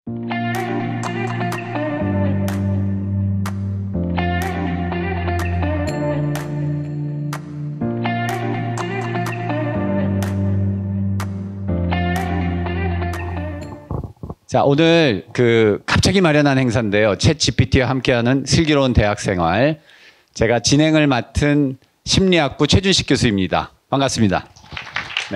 자, 오늘 갑자기 마련한 행사인데요. 챗 GPT와 함께하는 슬기로운 대학생활. 제가 진행을 맡은 심리학부 최준식 교수입니다. 반갑습니다. 네.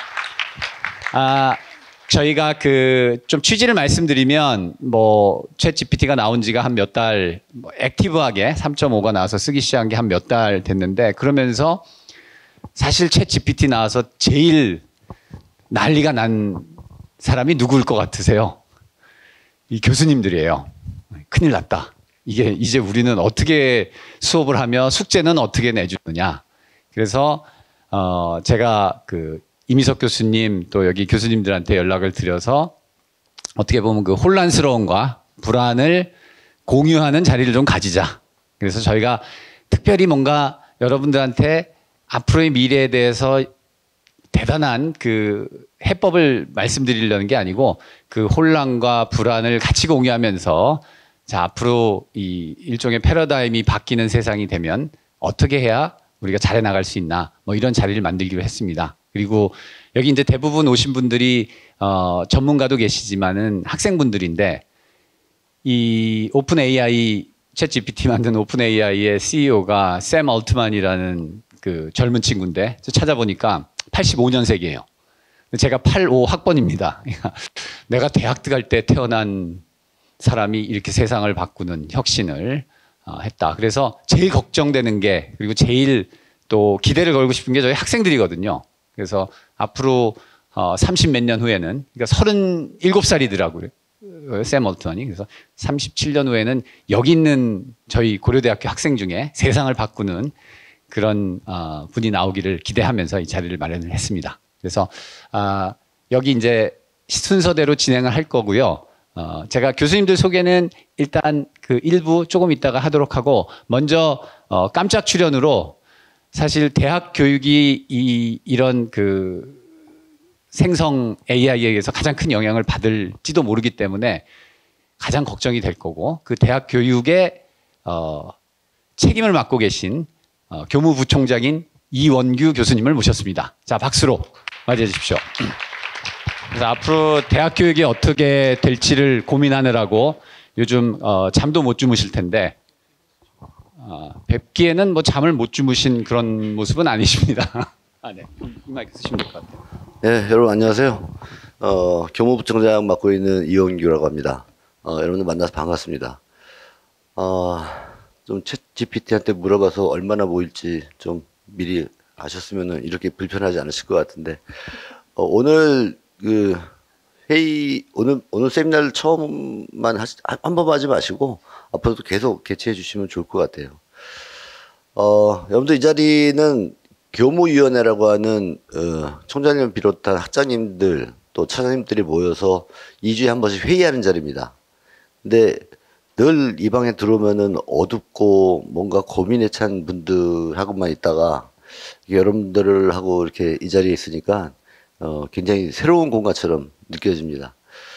저희가 좀 취지를 말씀드리면, 챗 GPT가 나온 지가 한 몇 달, 액티브하게 3.5가 나와서 쓰기 시작한 게 한 몇 달 됐는데, 그러면서 사실 챗 GPT 나와서 제일 난리가 난 사람이 누구일 것 같으세요? 이 교수님들이에요. 큰일 났다. 이제 우리는 어떻게 수업을 하며 숙제는 어떻게 내주느냐. 그래서 제가 이미석 교수님 또 여기 교수님들한테 연락을 드려서 어떻게 보면 그 혼란스러움과 불안을 공유하는 자리를 좀 가지자. 그래서 저희가 특별히 뭔가 여러분들한테 앞으로의 미래에 대해서 대단한 해법을 말씀드리려는 게 아니고 그 혼란과 불안을 같이 공유하면서 자, 앞으로 이 일종의 패러다임이 바뀌는 세상이 되면 어떻게 해야 우리가 잘해 나갈 수 있나 이런 자리를 만들기로 했습니다. 그리고 여기 이제 대부분 오신 분들이 전문가도 계시지만은 학생분들인데 이 오픈 AI 챗 GPT 만든 오픈 AI의 CEO가 샘 얼트만이라는 젊은 친구인데 찾아보니까 85년생이에요. 제가 85 학번입니다. 내가 대학 갈 때 태어난 사람이 이렇게 세상을 바꾸는 혁신을 했다. 그래서 제일 걱정되는 게, 그리고 제일 또 기대를 걸고 싶은 게 저희 학생들이거든요. 그래서 앞으로 30 몇 년 후에는, 그러니까 37살이더라고요. 샘 얼트만이. 그래서 37년 후에는 여기 있는 저희 고려대학교 학생 중에 세상을 바꾸는 그런 분이 나오기를 기대하면서 이 자리를 마련을 했습니다. 그래서 여기 이제 순서대로 진행을 할 거고요. 제가 교수님들 소개는 일단 일부 조금 있다가 하도록 하고, 먼저 깜짝 출연으로 사실 대학 교육이 이런 생성 AI에 의해서 가장 큰 영향을 받을지도 모르기 때문에 가장 걱정이 될 거고, 그 대학 교육에 책임을 맡고 계신 교무부총장인 이원규 교수님을 모셨습니다. 자, 박수로 맞이해 주십시오. 그래서 앞으로 대학 교육이 어떻게 될지를 고민하느라고 요즘 잠도 못 주무실 텐데, 뵙기에는 잠을 못 주무신 그런 모습은 아니십니다. 네. 이 마이크 쓰시면 될 것 같아요. 네, 여러분 안녕하세요. 교무부총장 맡고 있는 이원규라고 합니다. 여러분들 만나서 반갑습니다. 좀 챗 GPT한테 물어봐서 얼마나 모일지 좀 미리 아셨으면 이렇게 불편하지 않으실 것 같은데, 오늘 회의, 오늘 세미나를 처음만 한 번 하지 마시고 앞으로도 계속 개최해 주시면 좋을 것 같아요. 여러분들 이 자리는 교무위원회라고 하는 총장님 비롯한 학장님들 또 차장님들이 모여서 2주에 한 번씩 회의하는 자리입니다. 근데 늘 이 방에 들어오면은 어둡고 뭔가 고민에 찬 분들하고만 있다가 여러분들하고 이렇게 이 자리에 있으니까 굉장히 새로운 공간처럼 느껴집니다.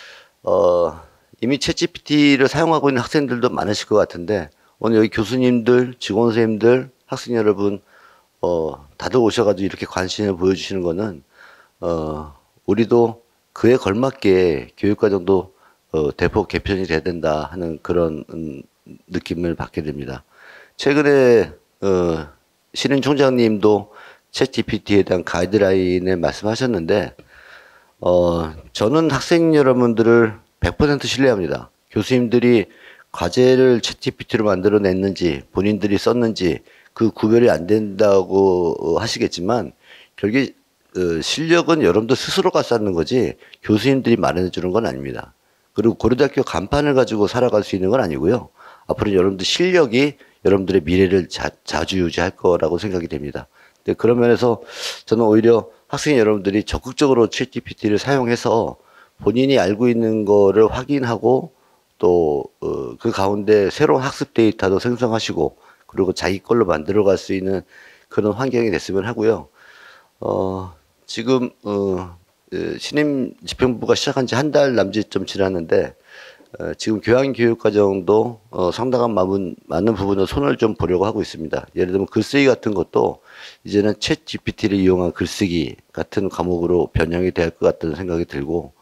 이미 챗GPT를 사용하고 있는 학생들도 많으실 것 같은데, 오늘 여기 교수님들, 직원 선생님들, 학생 여러분, 다들 오셔가지고 이렇게 관심을 보여주시는 거는, 우리도 그에 걸맞게 교육과정도 대폭 개편이 돼야 된다 하는 그런 느낌을 받게 됩니다. 최근에 신인 총장님도 챗GPT에 대한 가이드라인을 말씀하셨는데, 저는 학생 여러분들을 100% 신뢰합니다. 교수님들이 과제를 챗GPT로 만들어냈는지 본인들이 썼는지 그 구별이 안 된다고 하시겠지만, 결국 실력은 여러분들 스스로가 쌓는 거지 교수님들이 마련해 주는 건 아닙니다. 그리고 고려대학교 간판을 가지고 살아갈 수 있는 건 아니고요. 앞으로 여러분들 실력이 여러분들의 미래를 좌지우지할 거라고 생각이 됩니다. 네, 그런 면에서 저는 오히려 학생 여러분들이 적극적으로 챗GPT를 사용해서 본인이 알고 있는 거를 확인하고 또 그 가운데 새로운 학습 데이터도 생성하시고 그리고 자기 걸로 만들어갈 수 있는 그런 환경이 됐으면 하고요. 지금 신임 집행부가 시작한 지 한 달 남짓 좀 지났는데 지금 교양교육과정도 상당한 많은 부분을 손을 좀 보려고 하고 있습니다. 예를 들면 글쓰기 같은 것도 이제는 챗 GPT를 이용한 글쓰기 같은 과목으로 변형이 될 것 같다는 생각이 들고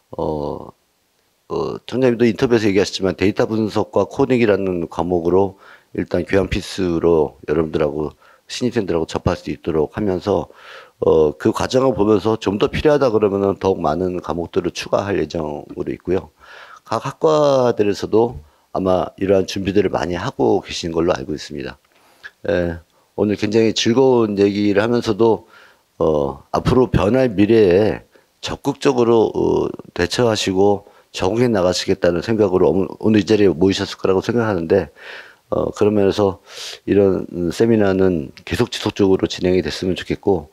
청장님도 인터뷰에서 얘기하셨지만 데이터 분석과 코딩이라는 과목으로 일단 교양 필수로 여러분들하고 신입생들하고 접할 수 있도록 하면서 그 과정을 보면서 좀 더 필요하다 그러면은 더욱 많은 과목들을 추가할 예정으로 있고요. 각 학과들에서도 아마 이러한 준비들을 많이 하고 계신 걸로 알고 있습니다. 오늘 굉장히 즐거운 얘기를 하면서도 앞으로 변할 미래에 적극적으로 대처하시고 적응해 나가시겠다는 생각으로 오늘 이 자리에 모이셨을 거라고 생각하는데 그런 면에서 이런 세미나는 계속 지속적으로 진행이 됐으면 좋겠고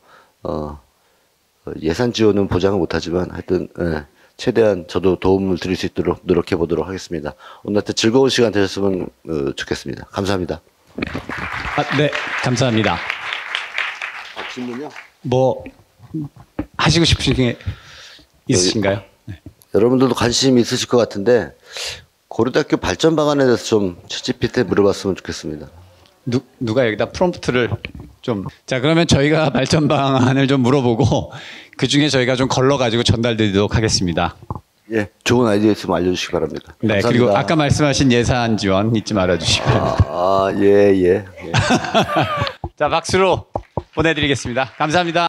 예산 지원은 보장을 못하지만 하여튼 최대한 저도 도움을 드릴 수 있도록 노력해 보도록 하겠습니다. 오늘 하여튼 즐거운 시간 되셨으면 좋겠습니다. 감사합니다. 네, 감사합니다. 질문요? 뭐 하시고 싶으신 게 있으신가요? 네. 여러분들도 관심이 있으실 것 같은데 고려대학교 발전 방안에 대해서 좀 챗GPT에 물어봤으면 좋겠습니다. 누가 여기다 프롬프트를 좀. 자, 그러면 저희가 발전 방안을 좀 물어보고 그 중에 저희가 좀 걸러가지고 전달드리도록 하겠습니다. 예, 좋은 아이디어 있으면 알려주시기 바랍니다. 네, 감사합니다. 그리고 아까 말씀하신 예산 지원 잊지 말아주시고요. 예. 자, 박수로 보내드리겠습니다. 감사합니다.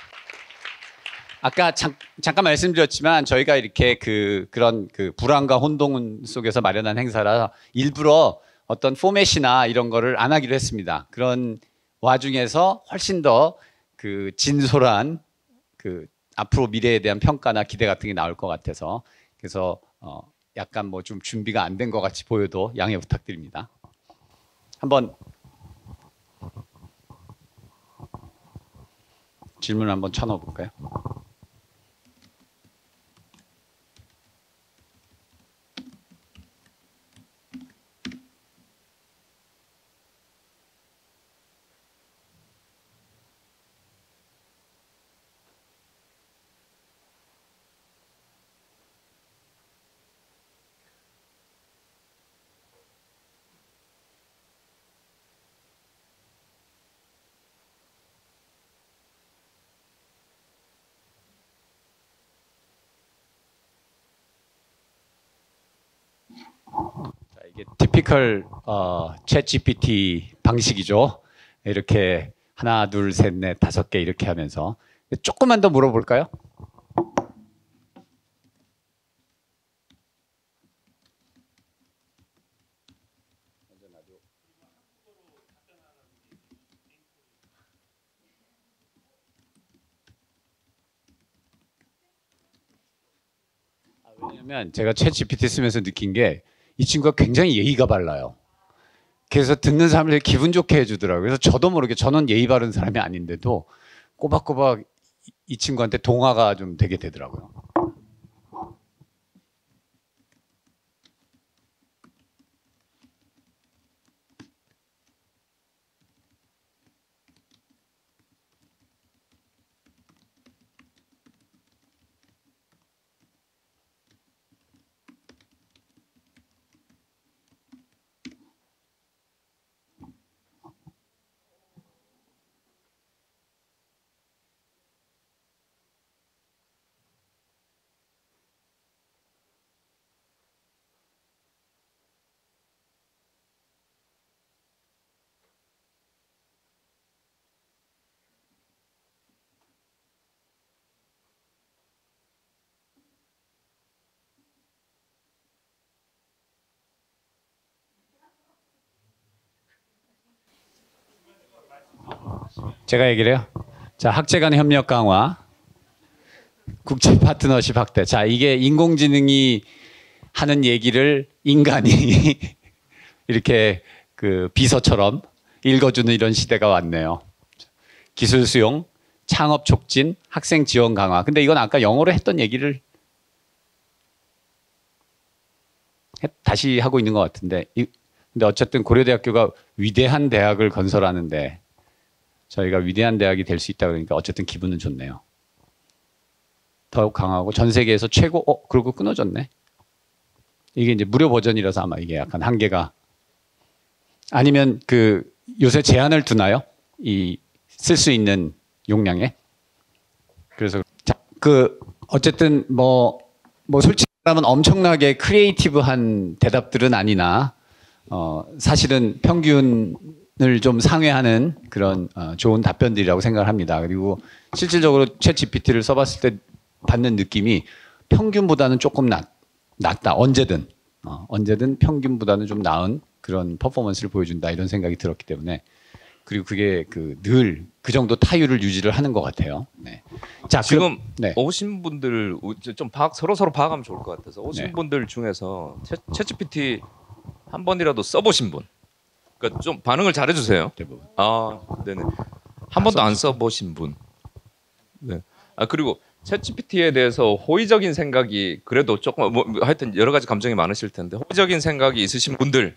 아까 잠깐 말씀드렸지만 저희가 이렇게 그런 불안과 혼돈 속에서 마련한 행사라 일부러 어떤 포맷이나 이런 거를 안 하기로 했습니다. 그런 와중에서 훨씬 더 진솔한 앞으로 미래에 대한 평가나 기대 같은 게 나올 것 같아서 그래서 약간 뭐 좀 준비가 안 된 것 같이 보여도 양해 부탁드립니다. 한번 질문 한번 쳐넣어 볼까요? 자, 이게 티피컬 챗 GPT 방식이죠. 이렇게 하나, 둘, 셋, 넷, 다섯 개 이렇게 하면서 조금만 더 물어볼까요? 왜냐면 제가 챗 GPT 쓰면서 느낀 게 이 친구가 굉장히 예의가 발라요. 그래서 듣는 사람들이 기분 좋게 해주더라고요. 그래서 저도 모르게 저는 예의 바른 사람이 아닌데도 꼬박꼬박 이 친구한테 동화가 좀 되게 되더라고요. 제가 얘기를 해요. 자, 학제 간 협력 강화, 국제 파트너십 확대. 자, 이게 인공지능이 하는 얘기를 인간이 이렇게 비서처럼 읽어주는 이런 시대가 왔네요. 기술 수용, 창업 촉진, 학생 지원 강화. 근데 이건 아까 영어로 했던 얘기를 다시 하고 있는 것 같은데. 근데 어쨌든 고려대학교가 위대한 대학을 건설하는데 저희가 위대한 대학이 될 수 있다 그러니까 어쨌든 기분은 좋네요. 더욱 강하고 전 세계에서 최고. 그리고 끊어졌네. 이게 이제 무료 버전이라서 아마 이게 약간 한계가. 아니면 그 요새 제한을 두나요? 이 쓸 수 있는 용량에. 그래서 자, 그 어쨌든 뭐 솔직히 말하면 엄청나게 크리에이티브한 대답들은 아니나 사실은 평균을 좀 상회하는 그런 좋은 답변들이라고 생각을 합니다. 그리고 실질적으로 챗 GPT를 써봤을 때 받는 느낌이 평균보다는 조금 낫다. 언제든 평균보다는 좀 나은 그런 퍼포먼스를 보여준다 이런 생각이 들었기 때문에 그리고 그게 늘 그 정도 타율을 유지를 하는 것 같아요. 네. 자, 지금 네. 오신 분들 좀 서로 파악하면 좋을 것 같아서 오신 네. 분들 중에서 챗GPT 한 번이라도 써보신 분, 그러니까 좀 반응을 잘해주세요. 대부분. 네네. 한 번도 안 써보신 분. 네. 그리고 챗GPT에 대해서 호의적인 생각이 그래도 조금 하여튼 여러 가지 감정이 많으실 텐데 호의적인 생각이 있으신 분들.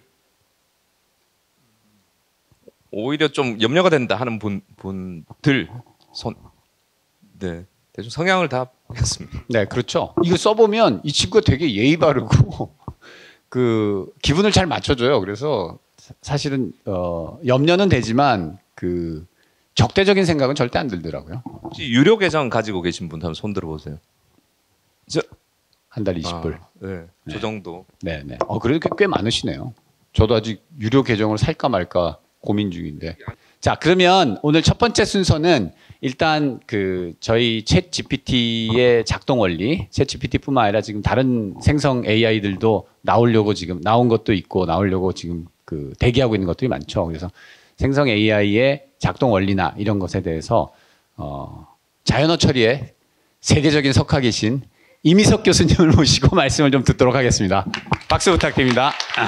오히려 좀 염려가 된다 하는 분들 손. 네. 대충 성향을 다 하겠습니다. 네, 그렇죠. 이거 써보면 이 친구가 되게 예의 바르고 그 기분을 잘 맞춰줘요. 그래서 사실은 염려는 되지만 그 적대적인 생각은 절대 안 들더라고요. 혹시 유료 계정 가지고 계신 분 한번 손 들어보세요. 한 달 20불. 네. 저 정도. 네, 네. 그래도 꽤 많으시네요. 저도 아직 유료 계정을 살까 말까 고민 중인데. 자, 그러면 오늘 첫 번째 순서는 일단 저희 챗 GPT의 작동 원리, 챗 GPT뿐만 아니라 지금 다른 생성 AI들도 나오려고 지금 나온 것도 있고 나오려고 지금 대기하고 있는 것들이 많죠. 그래서 생성 AI의 작동 원리나 이런 것에 대해서 자연어 처리에 세계적인 석학이신 이미석 교수님을 모시고 말씀을 좀 듣도록 하겠습니다. 박수 부탁드립니다.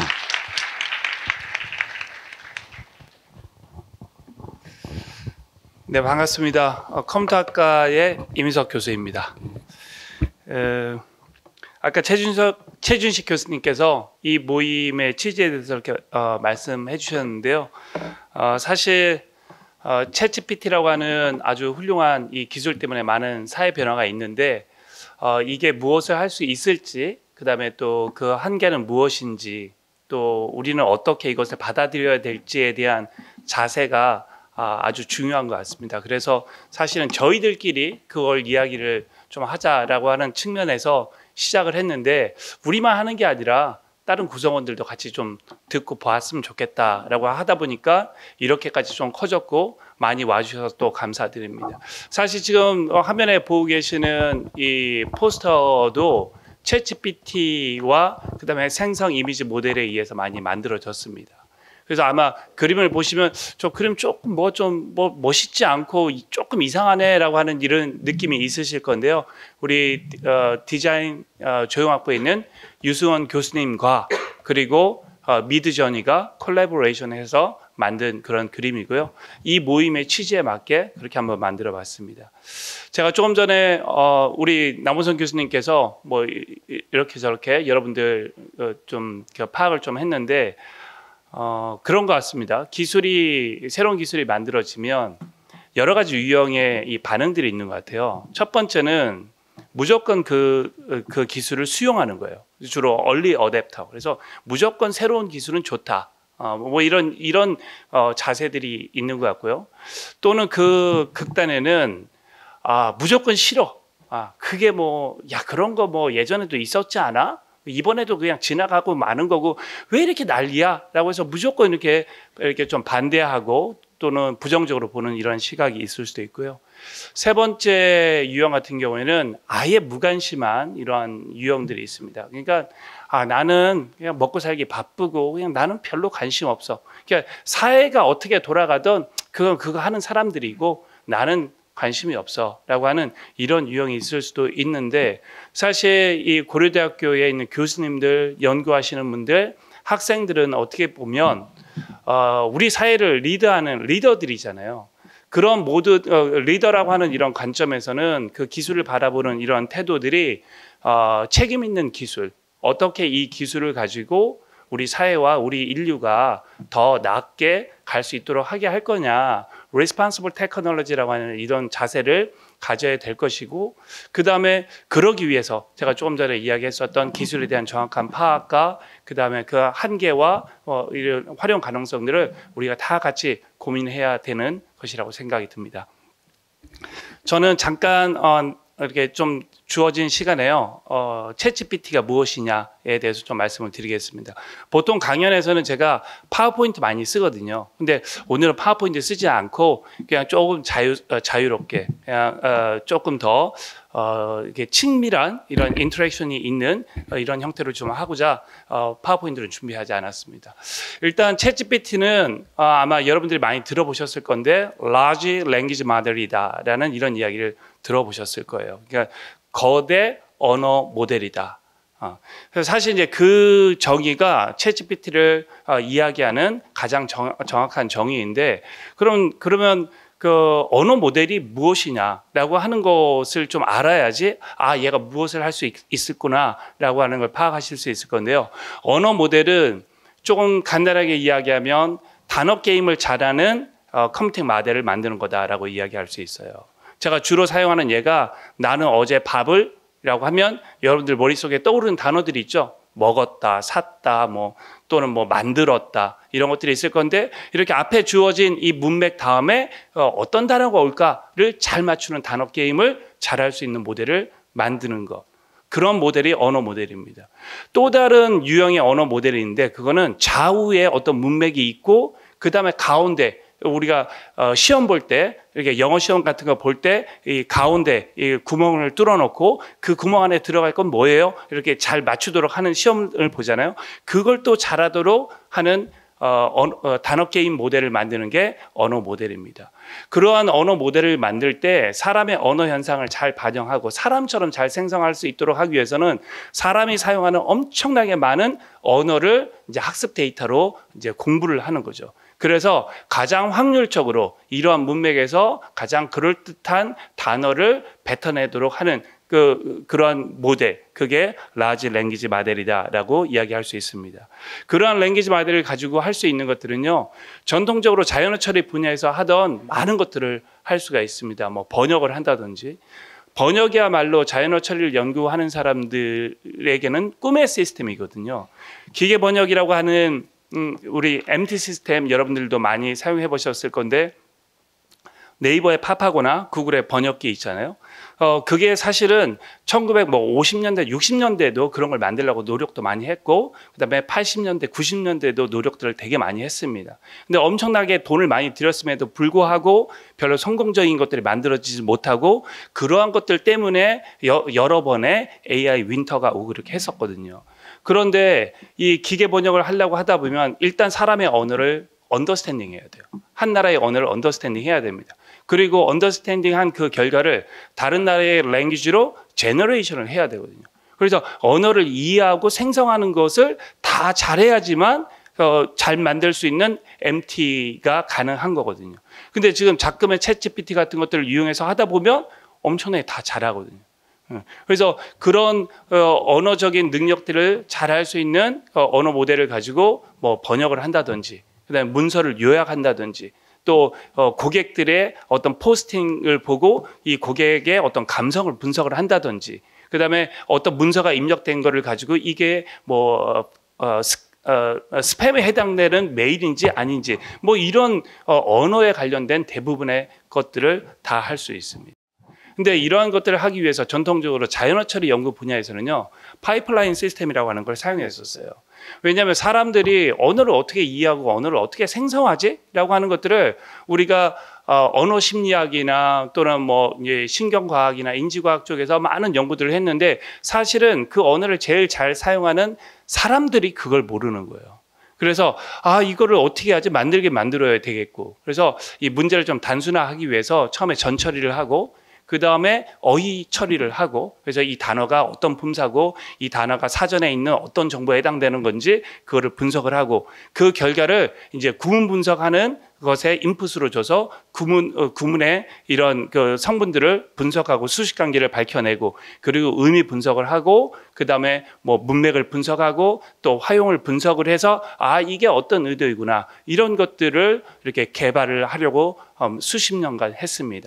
네, 반갑습니다. 컴퓨터학과의 이민석 교수입니다. 아까 최준식 교수님께서 이 모임의 취지에 대해서 이렇게 말씀해 주셨는데요. 사실 챗GPT라고 하는 아주 훌륭한 이 기술 때문에 많은 사회 변화가 있는데 이게 무엇을 할 수 있을지, 그다음에 또 그 한계는 무엇인지, 또 우리는 어떻게 이것을 받아들여야 될지에 대한 자세가 아주 중요한 것 같습니다. 그래서 사실은 저희들끼리 그걸 이야기를 좀 하자라고 하는 측면에서 시작을 했는데 우리만 하는 게 아니라 다른 구성원들도 같이 좀 듣고 보았으면 좋겠다라고 하다 보니까 이렇게까지 좀 커졌고 많이 와주셔서 또 감사드립니다. 사실 지금 화면에 보고 계시는 이 포스터도 챗GPT와 그다음에 생성 이미지 모델에 의해서 많이 만들어졌습니다. 그래서 아마 그림을 보시면 저 그림 조금 멋있지 않고 조금 이상하네라고 하는 이런 느낌이 있으실 건데요. 우리 디자인 조형학부에 있는 유승원 교수님과 그리고 미드저니가 콜라보레이션해서 만든 그런 그림이고요. 이 모임의 취지에 맞게 그렇게 한번 만들어봤습니다. 제가 조금 전에 우리 남원선 교수님께서 뭐 이렇게 저렇게 여러분들 좀 파악을 좀 했는데. 그런 것 같습니다. 새로운 기술이 만들어지면 여러 가지 유형의 이 반응들이 있는 것 같아요. 첫 번째는 무조건 그 기술을 수용하는 거예요. 주로 early adapter. 그래서 무조건 새로운 기술은 좋다. 뭐 이런 자세들이 있는 것 같고요. 또는 그 극단에는 무조건 싫어. 그게 그런 거 예전에도 있었지 않아? 이번에도 그냥 지나가고 마는 거고 왜 이렇게 난리야? 라고 해서 무조건 이렇게 좀 반대하고 또는 부정적으로 보는 이런 시각이 있을 수도 있고요. 세 번째 유형 같은 경우에는 아예 무관심한 이러한 유형들이 있습니다. 그러니까 나는 그냥 먹고 살기 바쁘고 그냥 나는 별로 관심 없어. 그러니까 사회가 어떻게 돌아가든 그거 하는 사람들이고 나는 관심이 없어라고 하는 이런 유형이 있을 수도 있는데 사실 이 고려대학교에 있는 교수님들, 연구하시는 분들, 학생들은 어떻게 보면 우리 사회를 리드하는 리더들이잖아요. 그런 리더라고 하는 이런 관점에서는 그 기술을 바라보는 이런 태도들이 책임 있는 기술, 어떻게 이 기술을 가지고 우리 사회와 우리 인류가 더 낮게 갈 수 있도록 하게 할 거냐, responsible technology라고 하는 이런 자세를 가져야 될 것이고, 그 다음에 그러기 위해서 제가 조금 전에 이야기했었던 기술에 대한 정확한 파악과 그 다음에 그 한계와 이런 활용 가능성들을 우리가 다 같이 고민해야 되는 것이라고 생각이 듭니다. 저는 잠깐 이렇게 좀 주어진 시간에요. 챗GPT가 무엇이냐에 대해서 좀 말씀을 드리겠습니다. 보통 강연에서는 제가 파워포인트 많이 쓰거든요. 근데 오늘은 파워포인트 쓰지 않고 그냥 조금 자유롭게 그냥 조금 더 이렇게 친밀한 이런 인터랙션이 있는 이런 형태로 좀 하고자 파워포인트를 준비하지 않았습니다. 일단 챗GPT는 아마 여러분들이 많이 들어보셨을 건데 Large Language Model이다라는 이런 이야기를 들어보셨을 거예요. 그러니까 거대 언어 모델이다. 그래서 사실 이제 그 정의가 챗GPT를 이야기하는 가장 정확한 정의인데, 그러면 그 언어 모델이 무엇이냐라고 하는 것을 좀 알아야지 얘가 무엇을 할 수 있을구나라고 하는 걸 파악하실 수 있을 건데요. 언어 모델은 조금 간단하게 이야기하면 단어 게임을 잘하는 컴퓨팅 모델을 만드는 거다라고 이야기할 수 있어요. 제가 주로 사용하는 예가 나는 어제 밥을 라고 하면 여러분들 머릿속에 떠오르는 단어들이 있죠. 먹었다, 샀다, 또는 만들었다, 이런 것들이 있을 건데, 이렇게 앞에 주어진 이 문맥 다음에 어떤 단어가 올까를 잘 맞추는 단어 게임을 잘할 수 있는 모델을 만드는 것. 그런 모델이 언어 모델입니다. 또 다른 유형의 언어 모델이 있는데, 그거는 좌우에 어떤 문맥이 있고, 그 다음에 가운데, 우리가 시험 볼 때, 이렇게 영어 시험 같은 거 볼 때 이 가운데 이 구멍을 뚫어놓고 그 구멍 안에 들어갈 건 뭐예요? 이렇게 잘 맞추도록 하는 시험을 보잖아요. 그걸 또 잘하도록 하는 단어 게임 모델을 만드는 게 언어 모델입니다. 그러한 언어 모델을 만들 때 사람의 언어 현상을 잘 반영하고 사람처럼 잘 생성할 수 있도록 하기 위해서는 사람이 사용하는 엄청나게 많은 언어를 이제 학습 데이터로 이제 공부를 하는 거죠. 그래서 가장 확률적으로 이러한 문맥에서 가장 그럴듯한 단어를 뱉어내도록 하는 그러한 모델, 그게 라지 랭귀지 모델이다라고 이야기할 수 있습니다. 그러한 랭귀지 모델을 가지고 할 수 있는 것들은요, 전통적으로 자연어 처리 분야에서 하던 많은 것들을 할 수가 있습니다. 번역을 한다든지. 번역이야말로 자연어 처리를 연구하는 사람들에게는 꿈의 시스템이거든요. 기계 번역이라고 하는 우리 MT 시스템 여러분들도 많이 사용해 보셨을 건데, 네이버에 팝하거나 구글에 번역기 있잖아요. 그게 사실은 1950년대, 60년대에도 그런 걸 만들려고 노력도 많이 했고, 그다음에 80년대, 90년대에도 노력들을 되게 많이 했습니다. 근데 엄청나게 돈을 많이 들였음에도 불구하고 별로 성공적인 것들이 만들어지지 못하고, 그러한 것들 때문에 여러 번의 AI 윈터가 오고 그렇게 했었거든요. 그런데 이 기계 번역을 하려고 하다 보면 일단 사람의 언어를 언더스탠딩 해야 돼요. 한 나라의 언어를 언더스탠딩 해야 됩니다. 그리고 언더스탠딩 한 그 결과를 다른 나라의 랭귀지로 제너레이션을 해야 되거든요. 그래서 언어를 이해하고 생성하는 것을 다 잘해야지만 잘 만들 수 있는 MT가 가능한 거거든요. 근데 지금 자금의 챗GPT 같은 것들을 이용해서 하다 보면 엄청나게 다 잘하거든요. 그래서 그런 언어적인 능력들을 잘할 수 있는 언어 모델을 가지고 번역을 한다든지, 그다음에 문서를 요약한다든지, 또 고객들의 어떤 포스팅을 보고 이 고객의 어떤 감성을 분석을 한다든지, 그다음에 어떤 문서가 입력된 거를 가지고 이게 스팸에 해당되는 메일인지 아닌지 이런 언어에 관련된 대부분의 것들을 다 할 수 있습니다. 근데 이러한 것들을 하기 위해서 전통적으로 자연어 처리 연구 분야에서는요, 파이프라인 시스템이라고 하는 걸 사용했었어요. 왜냐하면 사람들이 언어를 어떻게 이해하고 언어를 어떻게 생성하지? 라고 하는 것들을 우리가 언어 심리학이나 또는 신경과학이나 인지과학 쪽에서 많은 연구들을 했는데, 사실은 그 언어를 제일 잘 사용하는 사람들이 그걸 모르는 거예요. 그래서 이거를 어떻게 하지? 만들어야 되겠고, 그래서 이 문제를 좀 단순화하기 위해서 처음에 전 처리를 하고, 그 다음에 어휘 처리를 하고, 그래서 이 단어가 어떤 품사고 이 단어가 사전에 있는 어떤 정보에 해당되는 건지 그거를 분석을 하고, 그 결과를 이제 구문 분석하는 것에 인풋으로 줘서 구문의 이런 그 성분들을 분석하고 수식 관계를 밝혀내고, 그리고 의미 분석을 하고, 그 다음에 문맥을 분석하고 또 활용을 분석을 해서 이게 어떤 의도이구나, 이런 것들을 이렇게 개발을 하려고 수십 년간 했습니다.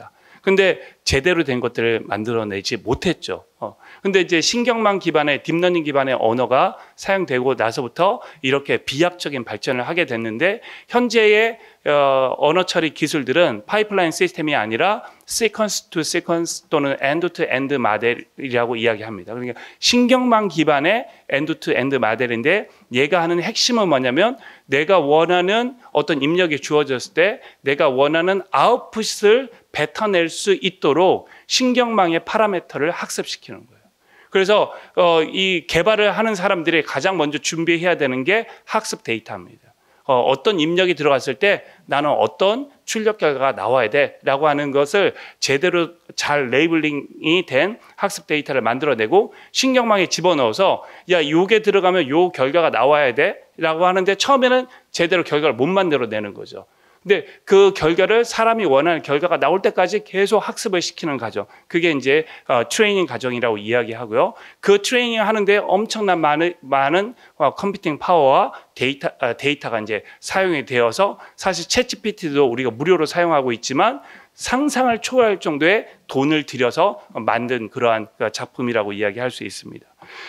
근데 제대로 된 것들을 만들어내지 못했죠. 근데 이제 신경망 기반의 딥러닝 기반의 언어가 사용되고 나서부터 이렇게 비약적인 발전을 하게 됐는데 현재의 언어 처리 기술들은 파이프라인 시스템이 아니라 sequence to sequence 또는 end to end 모델이라고 이야기합니다. 그러니까 신경망 기반의 end to end 모델인데 얘가 하는 핵심은 뭐냐면 내가 원하는 어떤 입력이 주어졌을 때 내가 원하는 아웃풋을 뱉어낼 수 있도록 신경망의 파라미터를 학습시키는 거예요. 그래서 이 개발을 하는 사람들이 가장 먼저 준비해야 되는 게 학습 데이터입니다. 어떤 입력이 들어갔을 때 나는 어떤 출력 결과가 나와야 돼라고 하는 것을 제대로 잘 레이블링이 된 학습 데이터를 만들어내고 신경망에 집어넣어서 야 요게 들어가면 요 결과가 나와야 돼라고 하는데 처음에는 제대로 결과를 못 만들어내는 거죠. 근데 그 결과를 사람이 원하는 결과가 나올 때까지 계속 학습을 시키는 과정. 그게 이제 트레이닝 과정이라고 이야기하고요. 그 트레이닝 하는데 엄청난 많은 컴퓨팅 파워와 데이터가 이제 사용이 되어서 사실 챗GPT도 우리가 무료로 사용하고 있지만 상상을 초월할 정도의 돈을 들여서 만든 그러한 작품이라고 이야기할 수 있습니다.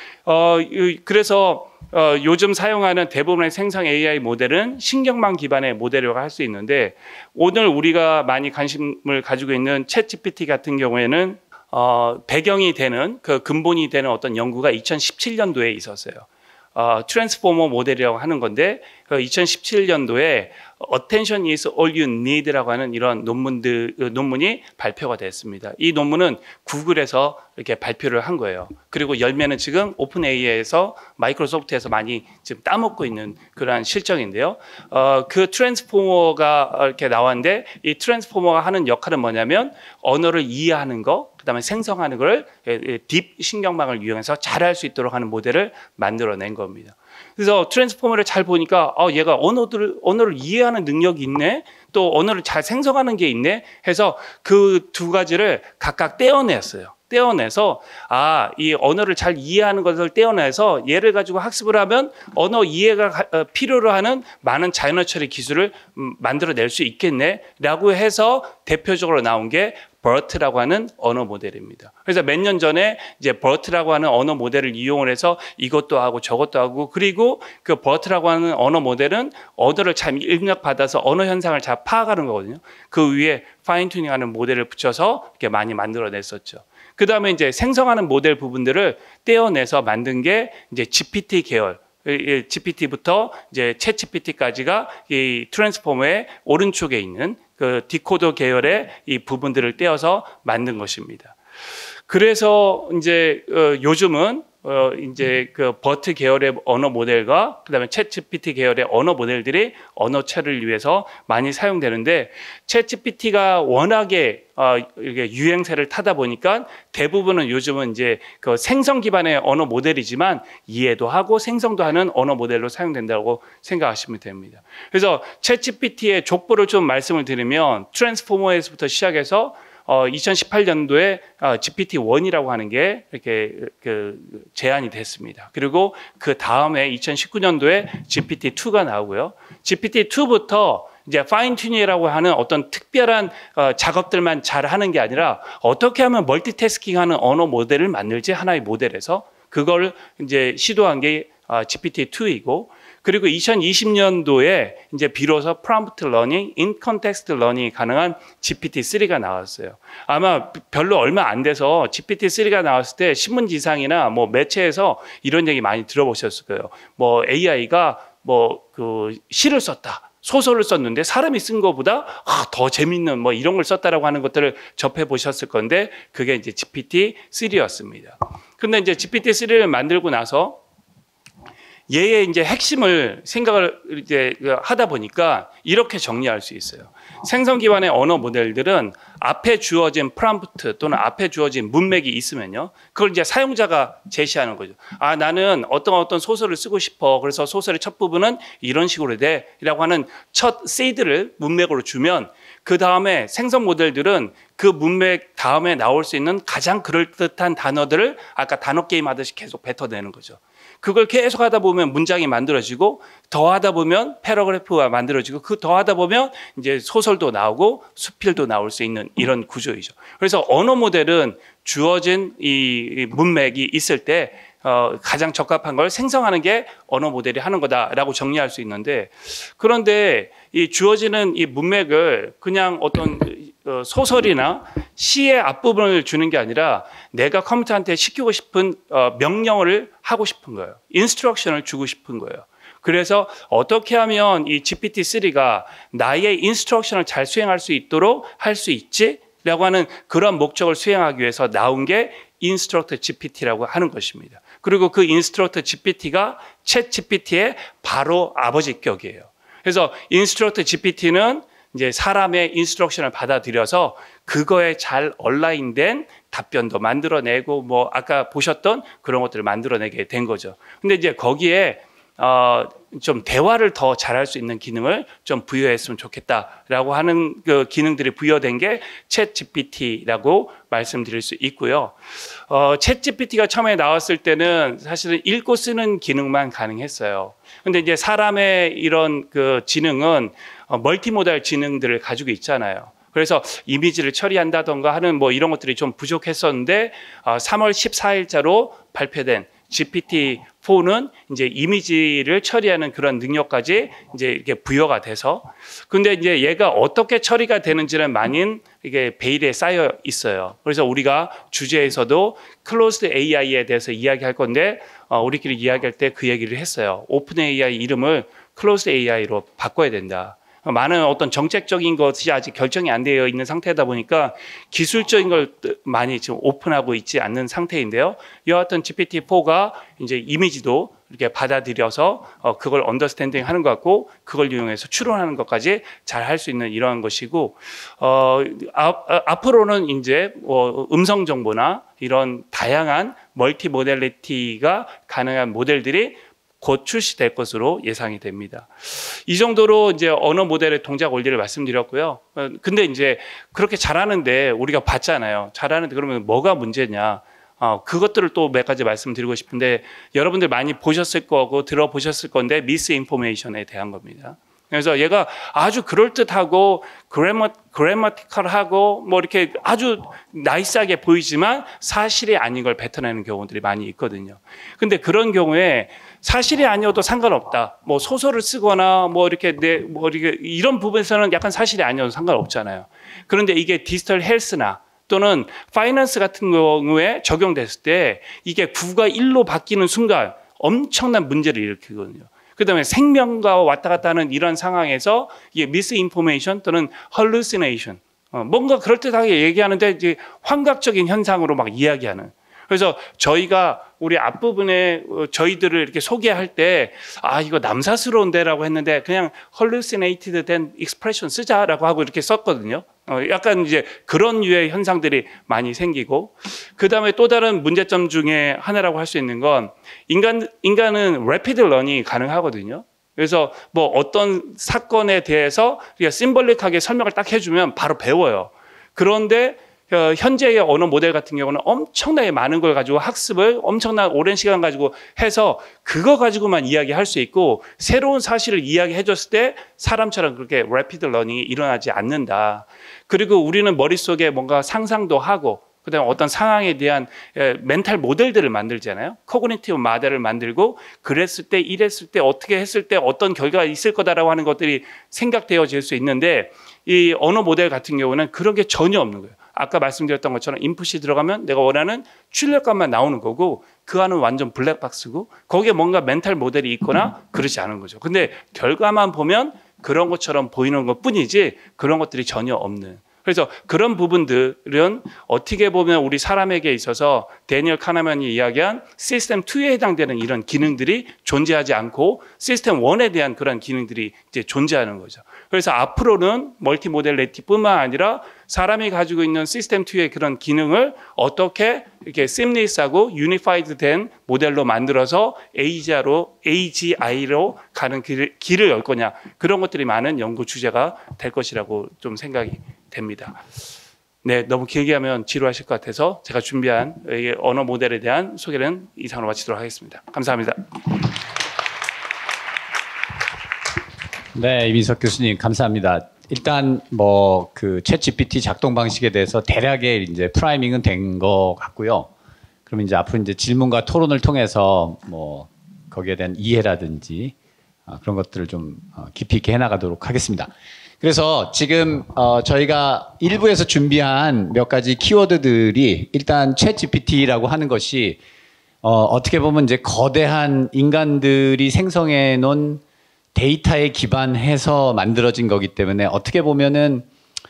그래서 요즘 사용하는 대부분의 생성 AI 모델은 신경망 기반의 모델이라고 할 수 있는데 오늘 우리가 많이 관심을 가지고 있는 챗GPT 같은 경우에는 배경이 되는 그 근본이 되는 어떤 연구가 2017년도에 있었어요. 트랜스포머 모델이라고 하는 건데 2017년도에 Attention is all you need라고 하는 이런 논문이 발표가 됐습니다. 이 논문은 구글에서 이렇게 발표를 한 거예요. 그리고 열매는 지금 오픈AI에서 마이크로소프트에서 많이 지금 따먹고 있는 그러한 실정인데요. 그 트랜스포머가 이렇게 나왔는데 이 트랜스포머가 하는 역할은 뭐냐면 언어를 이해하는 거, 그다음에 생성하는 걸 딥 신경망을 이용해서 잘할 수 있도록 하는 모델을 만들어낸 겁니다. 그래서 트랜스포머를 잘 보니까 얘가 언어를 이해하는 능력이 있네, 또 언어를 잘 생성하는 게 있네 해서 그 두 가지를 각각 떼어냈어요. 떼어내서 이 언어를 잘 이해하는 것을 떼어내서 얘를 가지고 학습을 하면 언어 이해가 필요로 하는 많은 자연어 처리 기술을 만들어낼 수 있겠네라고 해서 대표적으로 나온 게 BERT라고 하는 언어 모델입니다. 그래서 몇 년 전에 이제 BERT라고 하는 언어 모델을 이용을 해서 이것도 하고 저것도 하고, 그리고 그 BERT라고 하는 언어 모델은 언어를 잘 입력받아서 언어 현상을 잘 파악하는 거거든요. 그 위에 파인 튜닝하는 모델을 붙여서 이렇게 많이 만들어냈었죠. 그 다음에 이제 생성하는 모델 부분들을 떼어내서 만든 게 이제 GPT 계열. GPT부터 이제 챗GPT까지가 이 트랜스포머의 오른쪽에 있는 그 디코더 계열의 이 부분들을 떼어서 만든 것입니다. 그래서 이제 요즘은 이제 그 버트 계열의 언어 모델과 그다음에 챗GPT 계열의 언어 모델들이 언어 처리를 위해서 많이 사용되는데 챗GPT가 워낙에 이렇게 유행세를 타다 보니까 대부분은 요즘은 이제 그 생성 기반의 언어 모델이지만 이해도 하고 생성도 하는 언어 모델로 사용된다고 생각하시면 됩니다. 그래서 챗GPT의 족보를 좀 말씀을 드리면 트랜스포머에서부터 시작해서 2018년도에 GPT-1이라고 하는 게 이렇게 제안이 됐습니다. 그리고 그 다음에 2019년도에 GPT-2가 나오고요. GPT-2부터 이제 파인 튜닝이라고 하는 어떤 특별한 작업들만 잘 하는 게 아니라 어떻게 하면 멀티태스킹하는 언어 모델을 만들지, 하나의 모델에서 그걸 이제 시도한 게 GPT-2이고, 그리고 2020년도에 이제 비로소 프롬프트 러닝, 인 컨텍스트 러닝이 가능한 GPT-3가 나왔어요. 아마 별로 얼마 안 돼서 GPT-3가 나왔을 때 신문지상이나 뭐 매체에서 이런 얘기 많이 들어보셨을 거예요. 뭐 AI가 뭐 그 시를 썼다, 소설을 썼는데 사람이 쓴 것보다 더 재밌는 뭐 이런 걸 썼다라고 하는 것들을 접해 보셨을 건데 그게 이제 GPT-3였습니다. 근데 이제 GPT-3를 만들고 나서 얘의 이제 핵심을 생각을 이제 하다 보니까 이렇게 정리할 수 있어요. 생성 기반의 언어 모델들은 앞에 주어진 프롬프트 또는 앞에 주어진 문맥이 있으면요, 그걸 이제 사용자가 제시하는 거죠. 나는 어떤 소설을 쓰고 싶어. 그래서 소설의 첫 부분은 이런 식으로 돼라고 하는 첫 세이드를 문맥으로 주면 그 다음에 생성 모델들은 그 문맥 다음에 나올 수 있는 가장 그럴듯한 단어들을 아까 단어 게임 하듯이 계속 뱉어내는 거죠. 그걸 계속 하다 보면 문장이 만들어지고 더 하다 보면 패러그래프가 만들어지고 그 더 하다 보면 이제 소설도 나오고 수필도 나올 수 있는 이런 구조이죠. 그래서 언어 모델은 주어진 이 문맥이 있을 때 가장 적합한 걸 생성하는 게 언어 모델이 하는 거다라고 정리할 수 있는데, 그런데 이 주어지는 이 문맥을 그냥 어떤 소설이나 시의 앞부분을 주는 게 아니라 내가 컴퓨터한테 시키고 싶은 명령을 하고 싶은 거예요. 인스트럭션을 주고 싶은 거예요. 그래서 어떻게 하면 이 GPT-3가 나의 인스트럭션을 잘 수행할 수 있도록 할 수 있지? 라고 하는 그런 목적을 수행하기 위해서 나온 게 인스트럭터 GPT라고 하는 것입니다. 그리고 그 인스트럭터 GPT가 챗 GPT의 바로 아버지격이에요. 그래서 인스트럭터 GPT는 이제 사람의 인스트럭션을 받아들여서 그거에 잘 얼라인된 답변도 만들어내고 뭐 아까 보셨던 그런 것들을 만들어내게 된 거죠. 근데 이제 거기에 좀 대화를 더 잘할 수 있는 기능을 좀 부여했으면 좋겠다라고 하는 그 기능들이 부여된 게 챗 GPT라고 말씀드릴 수 있고요. 챗 GPT가 처음에 나왔을 때는 사실은 읽고 쓰는 기능만 가능했어요. 근데 이제 사람의 이런 그 지능은 멀티모달 지능들을 가지고 있잖아요. 그래서 이미지를 처리한다던가 하는 뭐 이런 것들이 좀 부족했었는데 3월 14일자로 발표된 GPT-4는 이제 이미지를 처리하는 그런 능력까지 이제 이렇게 부여가 돼서, 근데 이제 얘가 어떻게 처리가 되는지는 많은 이게 베일에 쌓여 있어요. 그래서 우리가 주제에서도 클로스드 AI에 대해서 이야기할 건데 우리끼리 이야기할 때 그 얘기를 했어요. 오픈 AI 이름을 클로스드 AI로 바꿔야 된다. 많은 어떤 정책적인 것이 아직 결정이 안 되어 있는 상태다 보니까 기술적인 걸 많이 지금 오픈하고 있지 않는 상태인데요. 여하튼 GPT-4가 이제 이미지도 이렇게 받아들여서 그걸 언더스탠딩 하는 것 같고 그걸 이용해서 추론하는 것까지 잘 할 수 있는 이러한 것이고, 앞으로는 이제 음성 정보나 이런 다양한 멀티 모델리티가 가능한 모델들이 곧 출시될 것으로 예상이 됩니다. 이 정도로 이제 언어 모델의 동작 원리를 말씀드렸고요. 근데 이제 그렇게 잘하는데 우리가 봤잖아요. 잘하는데 그러면 뭐가 문제냐? 그것들을 또 몇 가지 말씀드리고 싶은데, 여러분들 많이 보셨을 거고 들어보셨을 건데 미스인포메이션에 대한 겁니다. 그래서 얘가 아주 그럴듯하고 그래머티컬하고 뭐 이렇게 아주 나이스하게 보이지만 사실이 아닌 걸 뱉어내는 경우들이 많이 있거든요. 근데 그런 경우에 사실이 아니어도 상관없다. 뭐 소설을 쓰거나 뭐 이렇게 이런 부분에서는 약간 사실이 아니어도 상관없잖아요. 그런데 이게 디지털 헬스나 또는 파이낸스 같은 경우에 적용됐을 때 이게 9가 1로 바뀌는 순간 엄청난 문제를 일으키거든요. 그다음에 생명과 왔다 갔다 하는 이런 상황에서 이게 미스인포메이션 또는 헐루시네이션, 뭔가 그럴듯하게 얘기하는데 이제 환각적인 현상으로 막 이야기하는. 그래서 저희가 우리 앞부분에 저희들을 이렇게 소개할 때 이거 남사스러운데라고 했는데 그냥 hallucinated 된 expression 쓰자라고 하고 이렇게 썼거든요. 약간 이제 그런 유의 현상들이 많이 생기고, 그다음에 또 다른 문제점 중에 하나라고 할 수 있는 건 인간은 rapid learning이 가능하거든요. 그래서 뭐 어떤 사건에 대해서 우리가 심볼릭하게 설명을 딱 해주면 바로 배워요. 그런데 현재의 언어 모델 같은 경우는 엄청나게 많은 걸 가지고 학습을 엄청난 오랜 시간 가지고 해서 그거 가지고만 이야기할 수 있고, 새로운 사실을 이야기해 줬을 때 사람처럼 그렇게 래피드 러닝이 일어나지 않는다. 그리고 우리는 머릿속에 뭔가 상상도 하고 그다음에 어떤 상황에 대한 멘탈 모델들을 만들잖아요. 코그니티브 모델을 만들고 그랬을 때 이랬을 때 어떻게 했을 때 어떤 결과가 있을 거다라고 하는 것들이 생각되어질 수 있는데, 이 언어 모델 같은 경우는 그런 게 전혀 없는 거예요. 아까 말씀드렸던 것처럼 인풋이 들어가면 내가 원하는 출력값만 나오는 거고 그 안은 완전 블랙박스고 거기에 뭔가 멘탈 모델이 있거나 그러지 않은 거죠. 근데 결과만 보면 그런 것처럼 보이는 것뿐이지 그런 것들이 전혀 없는. 그래서 그런 부분들은 어떻게 보면 우리 사람에게 있어서 데니얼 카네만이 이야기한 시스템 2에 해당되는 이런 기능들이 존재하지 않고 시스템 1에 대한 그런 기능들이 이제 존재하는 거죠. 그래서 앞으로는 멀티 모델리티뿐만 아니라 사람이 가지고 있는 시스템 2의 그런 기능을 어떻게 이렇게 seamless하고 유니파이드 된 모델로 만들어서 AGI로 가는 길을 열 거냐, 그런 것들이 많은 연구 주제가 될 것이라고 좀 생각이 됩니다. 네, 너무 길게 하면 지루하실 것 같아서 제가 준비한 이 언어 모델에 대한 소개는 이상으로 마치도록 하겠습니다. 감사합니다. 네, 이민석 교수님 감사합니다. 일단 뭐 그 챗GPT 작동 방식에 대해서 대략의 이제 프라이밍은 된 것 같고요. 그러면 이제 앞으로 이제 질문과 토론을 통해서 뭐 거기에 대한 이해라든지 그런 것들을 좀 깊이 있게 해나가도록 하겠습니다. 그래서 지금 저희가 일부에서 준비한 몇 가지 키워드들이 일단 챗GPT라고 하는 것이 어떻게 보면 이제 거대한 인간들이 생성해 놓은 데이터에 기반해서 만들어진 거기 때문에 어떻게 보면은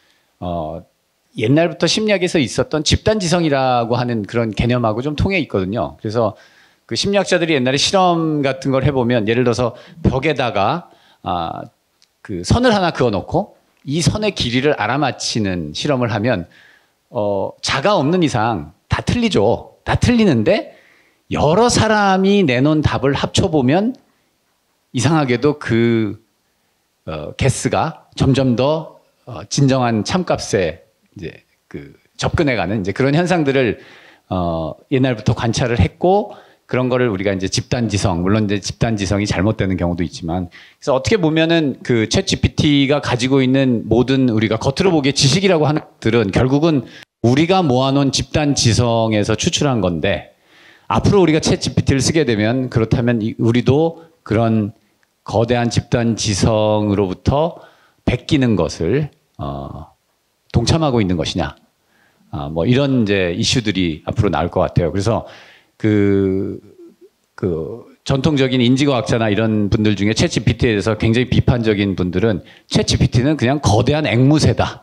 옛날부터 심리학에서 있었던 집단지성이라고 하는 그런 개념하고 좀 통해 있거든요. 그래서 그 심리학자들이 옛날에 실험 같은 걸 해보면 예를 들어서 벽에다가 그 선을 하나 그어놓고 이 선의 길이를 알아맞히는 실험을 하면 자가 없는 이상 다 틀리죠. 다 틀리는데 여러 사람이 내놓은 답을 합쳐보면 이상하게도 그 개수가 점점 더 진정한 참값에 이제 그 접근해가는 이제 그런 현상들을 옛날부터 관찰을 했고 그런 거를 우리가 이제 집단지성, 물론 이제 집단지성이 잘못되는 경우도 있지만 그래서 어떻게 보면은 그 챗GPT가 가지고 있는 모든 우리가 겉으로 보기에 지식이라고 하는 것들은 결국은 우리가 모아놓은 집단지성에서 추출한 건데 앞으로 우리가 챗GPT를 쓰게 되면 그렇다면 우리도 그런 거대한 집단 지성으로부터 베끼는 것을 동참하고 있는 것이냐, 뭐 이런 이제 이슈들이 앞으로 나올 것 같아요. 그래서 그 전통적인 인지과학자나 이런 분들 중에 챗GPT에 대해서 굉장히 비판적인 분들은 챗GPT는 그냥 거대한 앵무새다.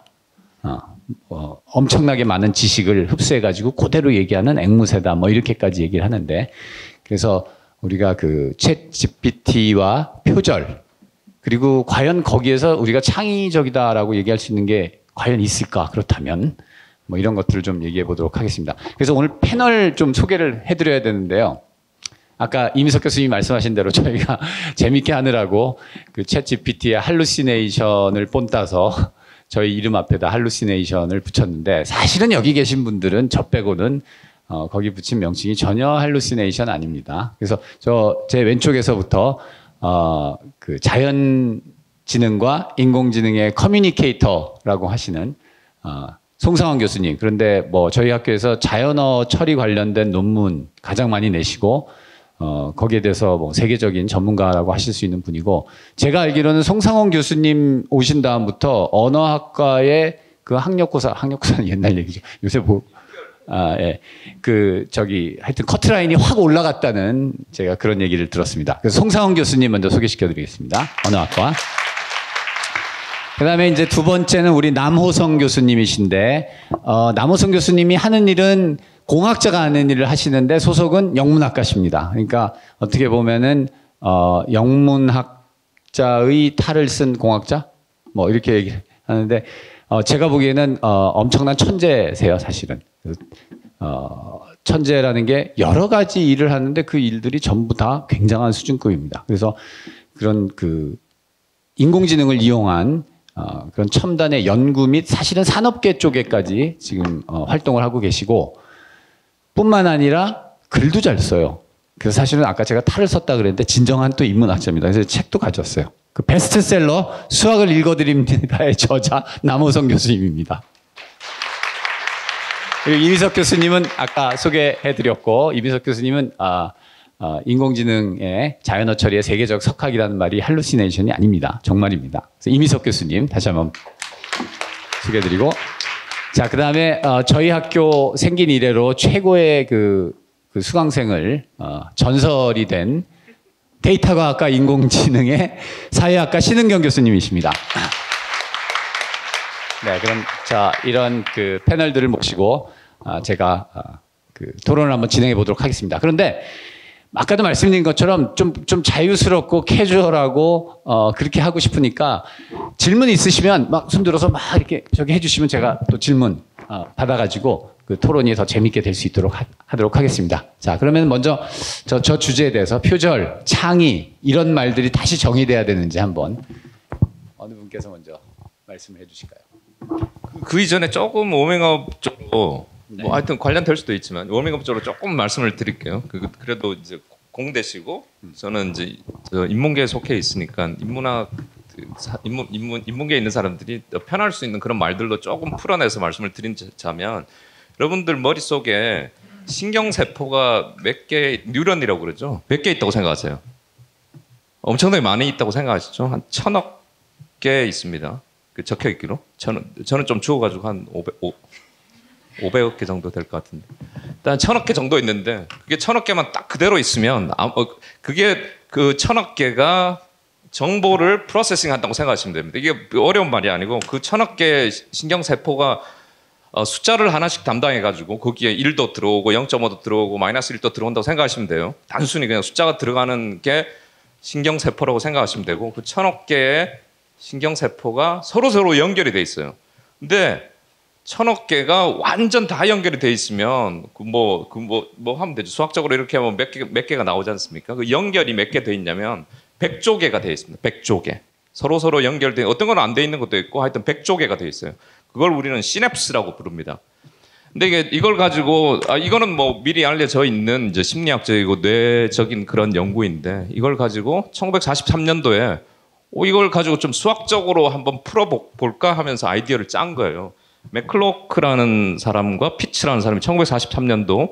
엄청나게 많은 지식을 흡수해가지고 그대로 얘기하는 앵무새다. 뭐 이렇게까지 얘기를 하는데 그래서 우리가 그 챗GPT와 표절 그리고 과연 거기에서 우리가 창의적이다라고 얘기할 수 있는 게 과연 있을까? 그렇다면 뭐 이런 것들을 좀 얘기해 보도록 하겠습니다. 그래서 오늘 패널 좀 소개를 해드려야 되는데요. 아까 이민석 교수님이 말씀하신 대로 저희가 재밌게 하느라고 그 챗GPT의 할루시네이션을 본따서 저희 이름 앞에다 할루시네이션을 붙였는데 사실은 여기 계신 분들은 저 빼고는 거기 붙인 명칭이 전혀 할루시네이션 아닙니다. 그래서 제 왼쪽에서부터 그 자연지능과 인공지능의 커뮤니케이터라고 하시는 송상원 교수님. 그런데 뭐 저희 학교에서 자연어 처리 관련된 논문 가장 많이 내시고 거기에 대해서 뭐 세계적인 전문가라고 하실 수 있는 분이고 제가 알기로는 송상원 교수님 오신 다음부터 언어학과의 그 학력고사는 옛날 얘기죠. 요새 뭐 예. 하여튼 커트라인이 확 올라갔다는 제가 그런 얘기를 들었습니다. 그래서 송상원 교수님 먼저 소개시켜 드리겠습니다. 언어학과. 그 다음에 이제 두 번째는 우리 남호성 교수님이신데, 남호성 교수님이 하는 일은 공학자가 하는 일을 하시는데 소속은 영문학과십니다. 그러니까 어떻게 보면은, 영문학자의 탈을 쓴 공학자? 뭐 이렇게 얘기하는데, 제가 보기에는, 엄청난 천재세요, 사실은. 천재라는 게 여러 가지 일을 하는데 그 일들이 전부 다 굉장한 수준급입니다. 그래서 그런 그 인공지능을 이용한 그런 첨단의 연구 및 사실은 산업계 쪽에까지 지금 활동을 하고 계시고 뿐만 아니라 글도 잘 써요. 그래서 사실은 아까 제가 탈을 썼다 그랬는데 진정한 또 인문학자입니다. 그래서 책도 가져왔어요. 그 베스트셀러 수학을 읽어드립니다의 저자 남호성 교수님입니다. 그리고 이민석 교수님은 아까 소개해드렸고 이민석 교수님은 인공지능의 자연어 처리의 세계적 석학이라는 말이 할루시네이션이 아닙니다. 정말입니다. 그래서 이민석 교수님 다시 한번 소개해드리고 자 그다음에 저희 학교 생긴 이래로 최고의 그 수강생을 전설이 된 데이터과학과 인공지능의 사회학과 신은경 교수님이십니다. 네, 그럼 자 이런 그 패널들을 모시고 제가 그 토론을 한번 진행해 보도록 하겠습니다. 그런데 아까도 말씀드린 것처럼 좀 자유스럽고 캐주얼하고 그렇게 하고 싶으니까 질문 있으시면 막 손 들어서 막 이렇게 저기 해주시면 제가 또 질문 받아가지고 그 토론이 더 재밌게 될 수 있도록 하도록 하겠습니다. 자 그러면 먼저 저 주제에 대해서 표절, 창의 이런 말들이 다시 정의돼야 되는지 한번 어느 분께서 먼저 말씀을 해주실까요? 그 이전에 조금 워밍업 쪽으로 뭐 하여튼 관련될 수도 있지만 워밍업 쪽으로 조금 말씀을 드릴게요. 그래도 이제 공대시고 저는 이제 인문계에 속해 있으니까 인문학 인문계에 있는 사람들이 더 편할 수 있는 그런 말들도 조금 풀어내서 말씀을 드리자면 여러분들 머릿속에 신경세포가 몇 개, 뉴런이라고 그러죠? 몇 개 있다고 생각하세요? 엄청나게 많이 있다고 생각하시죠? 한 1000억 개 있습니다. 그 적혀 있기로. 저는 좀 주워가지고 한 500억 개 정도 될 것 같은데. 일단 1000억 개 정도 있는데 그게 1000억 개만 딱 그대로 있으면 그게 그 1000억 개가 정보를 프로세싱 한다고 생각하시면 됩니다. 이게 어려운 말이 아니고 그 1000억 개 신경세포가 숫자를 하나씩 담당해가지고 거기에 1도 들어오고 0.5도 들어오고 마이너스 1도 들어온다고 생각하시면 돼요. 단순히 그냥 숫자가 들어가는 게 신경세포라고 생각하시면 되고 그 1000억 개의 신경세포가 서로 연결이 돼 있어요. 근데 1000억 개가 완전 다 연결이 돼 있으면 뭐 하면 되죠. 수학적으로 이렇게 하면 몇 개가 나오지 않습니까? 그 연결이 몇 개 돼 있냐면 100조 개가 돼 있습니다. 100조 개. 서로 연결돼 어떤 건 안 돼 있는 것도 있고 하여튼 100조 개가 돼 있어요. 그걸 우리는 시냅스라고 부릅니다. 근데 이걸 가지고 이거는 뭐 미리 알려져 있는 이제 심리학적이고 뇌적인 그런 연구인데 이걸 가지고 1943년도에 이걸 가지고 좀 수학적으로 한번 풀어볼까 하면서 아이디어를 짠 거예요. 맥클로크라는 사람과 피츠라는 사람이 1943년도에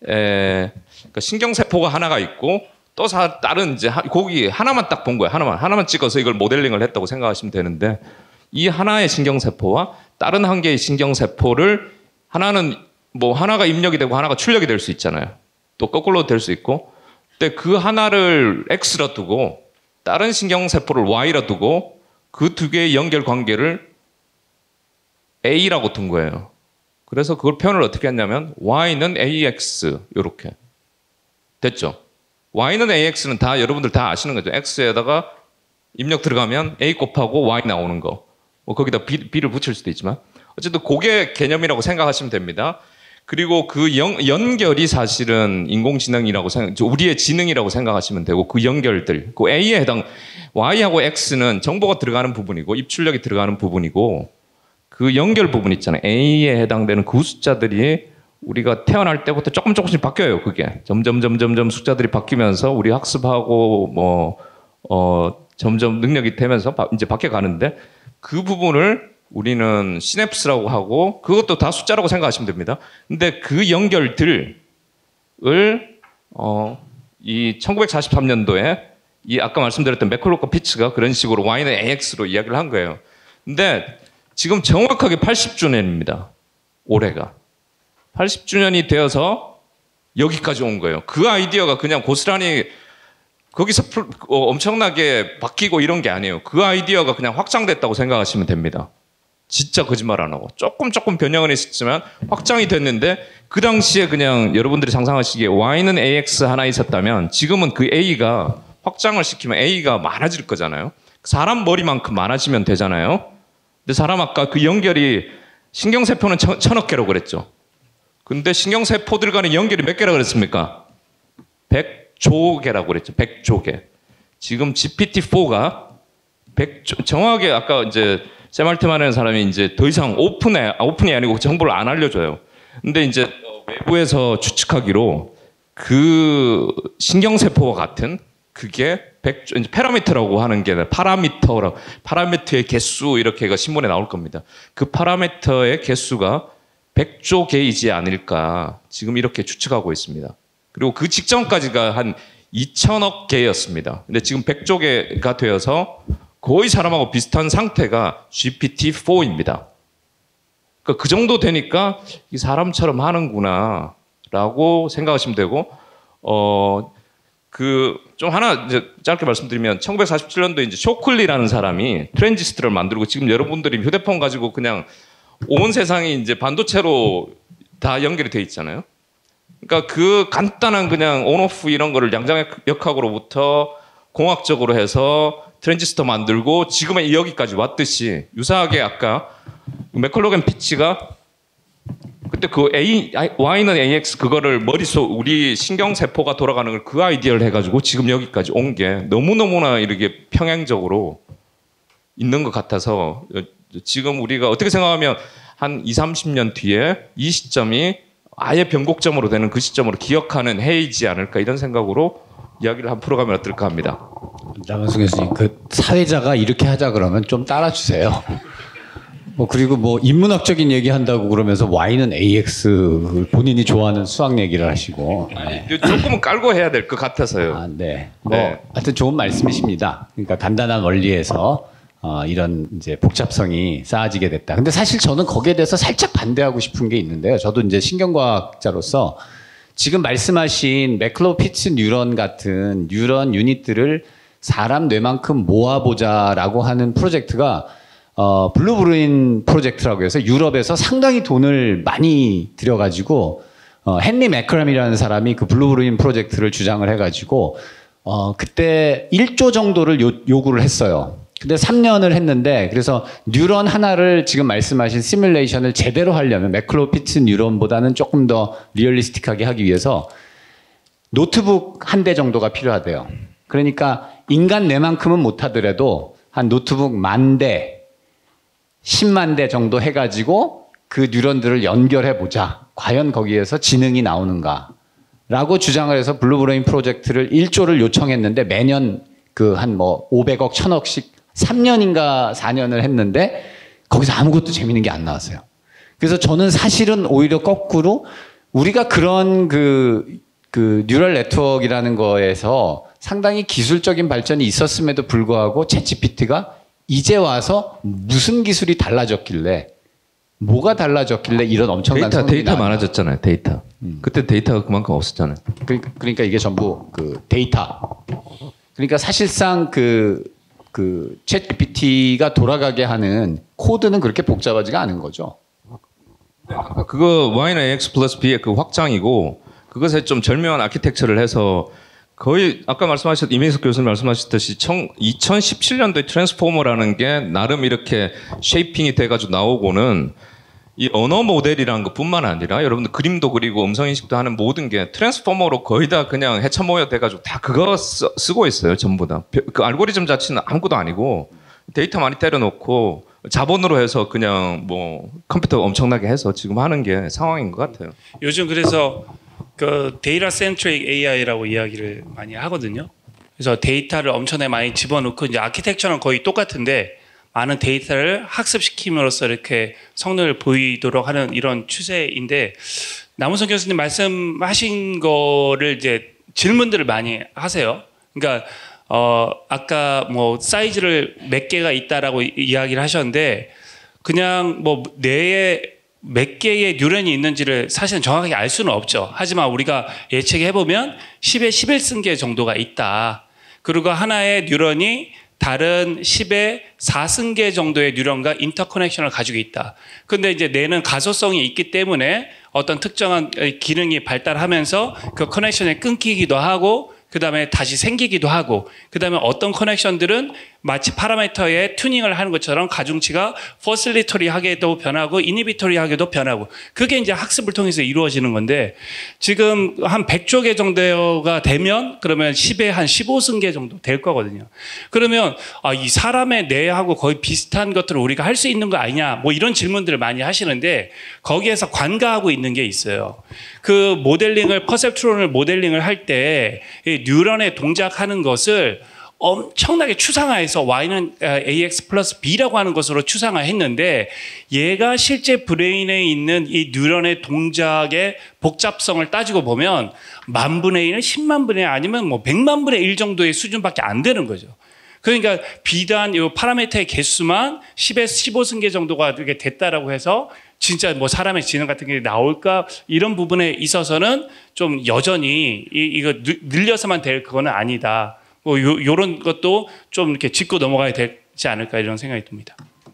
그러니까 신경세포가 하나가 있고 또 다른 이제 거기 하나만 딱 본 거예요. 하나만 찍어서 이걸 모델링을 했다고 생각하시면 되는데 이 하나의 신경세포와 다른 한 개의 신경세포를 하나는 뭐 하나가 입력이 되고 하나가 출력이 될 수 있잖아요. 또 거꾸로 될 수 있고. 근데 그 하나를 X로 두고 다른 신경세포를 Y로 두고 그 두 개의 연결 관계를 A라고 둔 거예요. 그래서 그걸 표현을 어떻게 했냐면 Y는 AX 이렇게 됐죠. Y는 AX는 다 여러분들 다 아시는 거죠. X에다가 입력 들어가면 A 곱하고 Y 나오는 거. 뭐 거기다 B를 붙일 수도 있지만 어쨌든 그게 개념이라고 생각하시면 됩니다. 그리고 그 연결이 사실은 인공지능이라고 우리의 지능이라고 생각하시면 되고 그 연결들, 그 A에 해당 Y하고 X는 정보가 들어가는 부분이고 입출력이 들어가는 부분이고 그 연결 부분 있잖아요. A에 해당되는 그 숫자들이 우리가 태어날 때부터 조금씩 바뀌어요. 그게 점점 숫자들이 바뀌면서 우리 학습하고 점점 능력이 되면서 이제 바뀌어 가는데 그 부분을 우리는 시냅스라고 하고 그것도 다 숫자라고 생각하시면 됩니다. 근데 그 연결들을 이 1943년도에 이 아까 말씀드렸던 맥클로크 피츠가 그런 식으로 Y는 AX로 이야기를 한 거예요. 근데 지금 정확하게 80주년입니다. 올해가. 80주년이 되어서 여기까지 온 거예요. 그 아이디어가 그냥 고스란히 거기서 엄청나게 바뀌고 이런 게 아니에요. 그 아이디어가 그냥 확장됐다고 생각하시면 됩니다. 진짜 거짓말 안 하고 조금 변형은 있었지만 확장이 됐는데 그 당시에 그냥 여러분들이 상상하시기에 Y는 AX 하나 있었다면 지금은 그 A가 확장을 시키면 A가 많아질 거잖아요. 사람 머리만큼 많아지면 되잖아요. 근데 사람 아까 그 연결이 신경세포는 1000억 개라고 그랬죠. 근데 신경세포들 간의 연결이 몇 개라고 그랬습니까? 100조 개라고 그랬죠. 100조 개. 지금 GPT-4가 100조, 정확하게 아까 이제 샘 알트만이라는 사람이 이제 더 이상 오픈이 아니고 정보를 안 알려줘요. 근데 이제 외부에서 추측하기로 그 신경세포와 같은 그게 100조, 이제 파라미터라고 하는 게 파라미터의 개수 이렇게가 신문에 나올 겁니다. 그 파라미터의 개수가 100조 개이지 않을까 지금 이렇게 추측하고 있습니다. 그리고 그 직전까지가 한 2000억 개였습니다. 근데 지금 100조 개가 되어서 거의 사람하고 비슷한 상태가 GPT-4입니다. 그러니까 그 정도 되니까 이 사람처럼 하는구나 라고 생각하시면 되고 좀 하나 이제 짧게 말씀드리면 1947년도에 이제 쇼클리라는 사람이 트랜지스터를 만들고 지금 여러분들이 휴대폰 가지고 그냥 온 세상이 이제 반도체로 다 연결이 돼 있잖아요. 그러니까 그 간단한 그냥 온오프 이런 거를 양자역학으로부터 공학적으로 해서 트랜지스터 만들고 지금은 여기까지 왔듯이 유사하게 아까 맥컬로겐 피치가 그때 그 Y는 AX 그거를 머릿속 우리 신경세포가 돌아가는 걸 그 아이디어를 해가지고 지금 여기까지 온 게 너무너무나 이렇게 평행적으로 있는 것 같아서 지금 우리가 어떻게 생각하면 한 2, 30년 뒤에 이 시점이 아예 변곡점으로 되는 그 시점으로 기억하는 해이지 않을까 이런 생각으로 이야기를 한번 풀어가면 어떨까 합니다. 남은숙 교수님, 그 사회자가 이렇게 하자 그러면 좀 따라주세요. 뭐 그리고 뭐 인문학적인 얘기 한다고 그러면서 Y는 AX 본인이 좋아하는 수학 얘기를 하시고. 네. 조금은 깔고 해야 될 것 같아서요. 아, 네. 뭐 네. 하여튼 좋은 말씀이십니다. 그러니까 간단한 원리에서 이런 이제 복잡성이 쌓아지게 됐다. 근데 사실 저는 거기에 대해서 살짝 반대하고 싶은 게 있는데요. 저도 이제 신경과학자로서 지금 말씀하신 매클로피츠 뉴런 같은 뉴런 유닛들을 사람 뇌만큼 모아보자라고 하는 프로젝트가 블루브루인 프로젝트라고 해서 유럽에서 상당히 돈을 많이 들여가지고 헨리 매크럼이라는 사람이 그 블루브루인 프로젝트를 주장을 해가지고 그때 1조 정도를 요구를 했어요. 근데 3년을 했는데 그래서 뉴런 하나를 지금 말씀하신 시뮬레이션을 제대로 하려면 매클로피츠 뉴런보다는 조금 더 리얼리스틱하게 하기 위해서 노트북 한 대 정도가 필요하대요. 그러니까 인간 뇌만큼은 못하더라도 한 노트북 10,000대 10만 대 정도 해가지고 그 뉴런들을 연결해 보자. 과연 거기에서 지능이 나오는가? 라고 주장을 해서 블루브레인 프로젝트를 1조를 요청했는데 매년 그 한 뭐 500억, 1000억씩 3년인가 4년을 했는데 거기서 아무것도 재밌는 게 안 나왔어요. 그래서 저는 사실은 오히려 거꾸로 우리가 그런 그 뉴럴 네트워크라는 거에서 상당히 기술적인 발전이 있었음에도 불구하고 챗GPT가 이제 와서 무슨 기술이 달라졌길래 뭐가 달라졌길래 이런 엄청난 데이터 많아졌잖아요. 데이터. 그때 데이터가 그만큼 없었잖아요. 그러니까 이게 전부 그 데이터. 그러니까 사실상 그 챗GPT가 돌아가게 하는 코드는 그렇게 복잡하지가 않은 거죠. 아까 그거 Y는 AX 플러스 B의 그 확장이고 그것에 좀 절묘한 아키텍처를 해서 거의 아까 말씀하셨 이명석 교수님 말씀하셨듯이 2017년도에 트랜스포머라는 게 나름 이렇게 쉐이핑이 돼가지고 나오고는 이 언어 모델이라는 것뿐만 아니라 여러분들 그림도 그리고 음성 인식도 하는 모든 게 트랜스포머로 거의 다 그냥 해쳐 모여 돼가지고 다 그거 쓰고 있어요 전부 다. 그 알고리즘 자체는 아무것도 아니고 데이터 많이 때려놓고 자본으로 해서 그냥 뭐 컴퓨터 엄청나게 해서 지금 하는 게 상황인 것 같아요. 요즘 그래서 그 데이터 센트릭 AI라고 이야기를 많이 하거든요. 그래서 데이터를 엄청나게 많이 집어넣고 이제 아키텍처는 거의 똑같은데 많은 데이터를 학습시킴으로써 이렇게 성능을 보이도록 하는 이런 추세인데 남우성 교수님 말씀하신 거를 이제 질문들을 많이 하세요. 그러니까 아까 뭐 사이즈를 몇 개가 있다라고 이야기를 하셨는데 그냥 뭐 뇌에 몇 개의 뉴런이 있는지를 사실은 정확하게 알 수는 없죠. 하지만 우리가 예측해보면 10의 11승계 정도가 있다. 그리고 하나의 뉴런이 다른 10의 4승계 정도의 뉴런과 인터커넥션을 가지고 있다. 근데 이제 뇌는 가소성이 있기 때문에 어떤 특정한 기능이 발달하면서 그 커넥션이 끊기기도 하고 그 다음에 다시 생기기도 하고 그 다음에 어떤 커넥션들은 마치 파라미터의 튜닝을 하는 것처럼 가중치가 퍼실리토리하게도 변하고 이니비토리하게도 변하고 그게 이제 학습을 통해서 이루어지는 건데 지금 한 100조 개 정도가 되면 그러면 10에 한 15승계 정도 될 거거든요. 그러면 이 사람의 뇌하고 거의 비슷한 것들을 우리가 할 수 있는 거 아니냐 뭐 이런 질문들을 많이 하시는데 거기에서 관가하고 있는 게 있어요. 그 모델링을 퍼셉트론을 모델링을 할 때 뉴런의 동작하는 것을 엄청나게 추상화해서 Y는 AX 플러스 B라고 하는 것으로 추상화했는데 얘가 실제 브레인에 있는 이 뉴런의 동작의 복잡성을 따지고 보면 10,000분의 1은 100,000분의 1 아니면 뭐 100,000분의 1 정도의 수준밖에 안 되는 거죠. 그러니까 비단 이 파라미터의 개수만 10에서 15승계 정도가 이렇게 됐다라고 해서 진짜 뭐 사람의 지능 같은 게 나올까 이런 부분에 있어서는 좀 여전히 이거 늘려서만 될 그거는 아니다. 뭐 요런 것도 좀 이렇게 짚고 넘어가야 되지 않을까 이런 생각이 듭니다.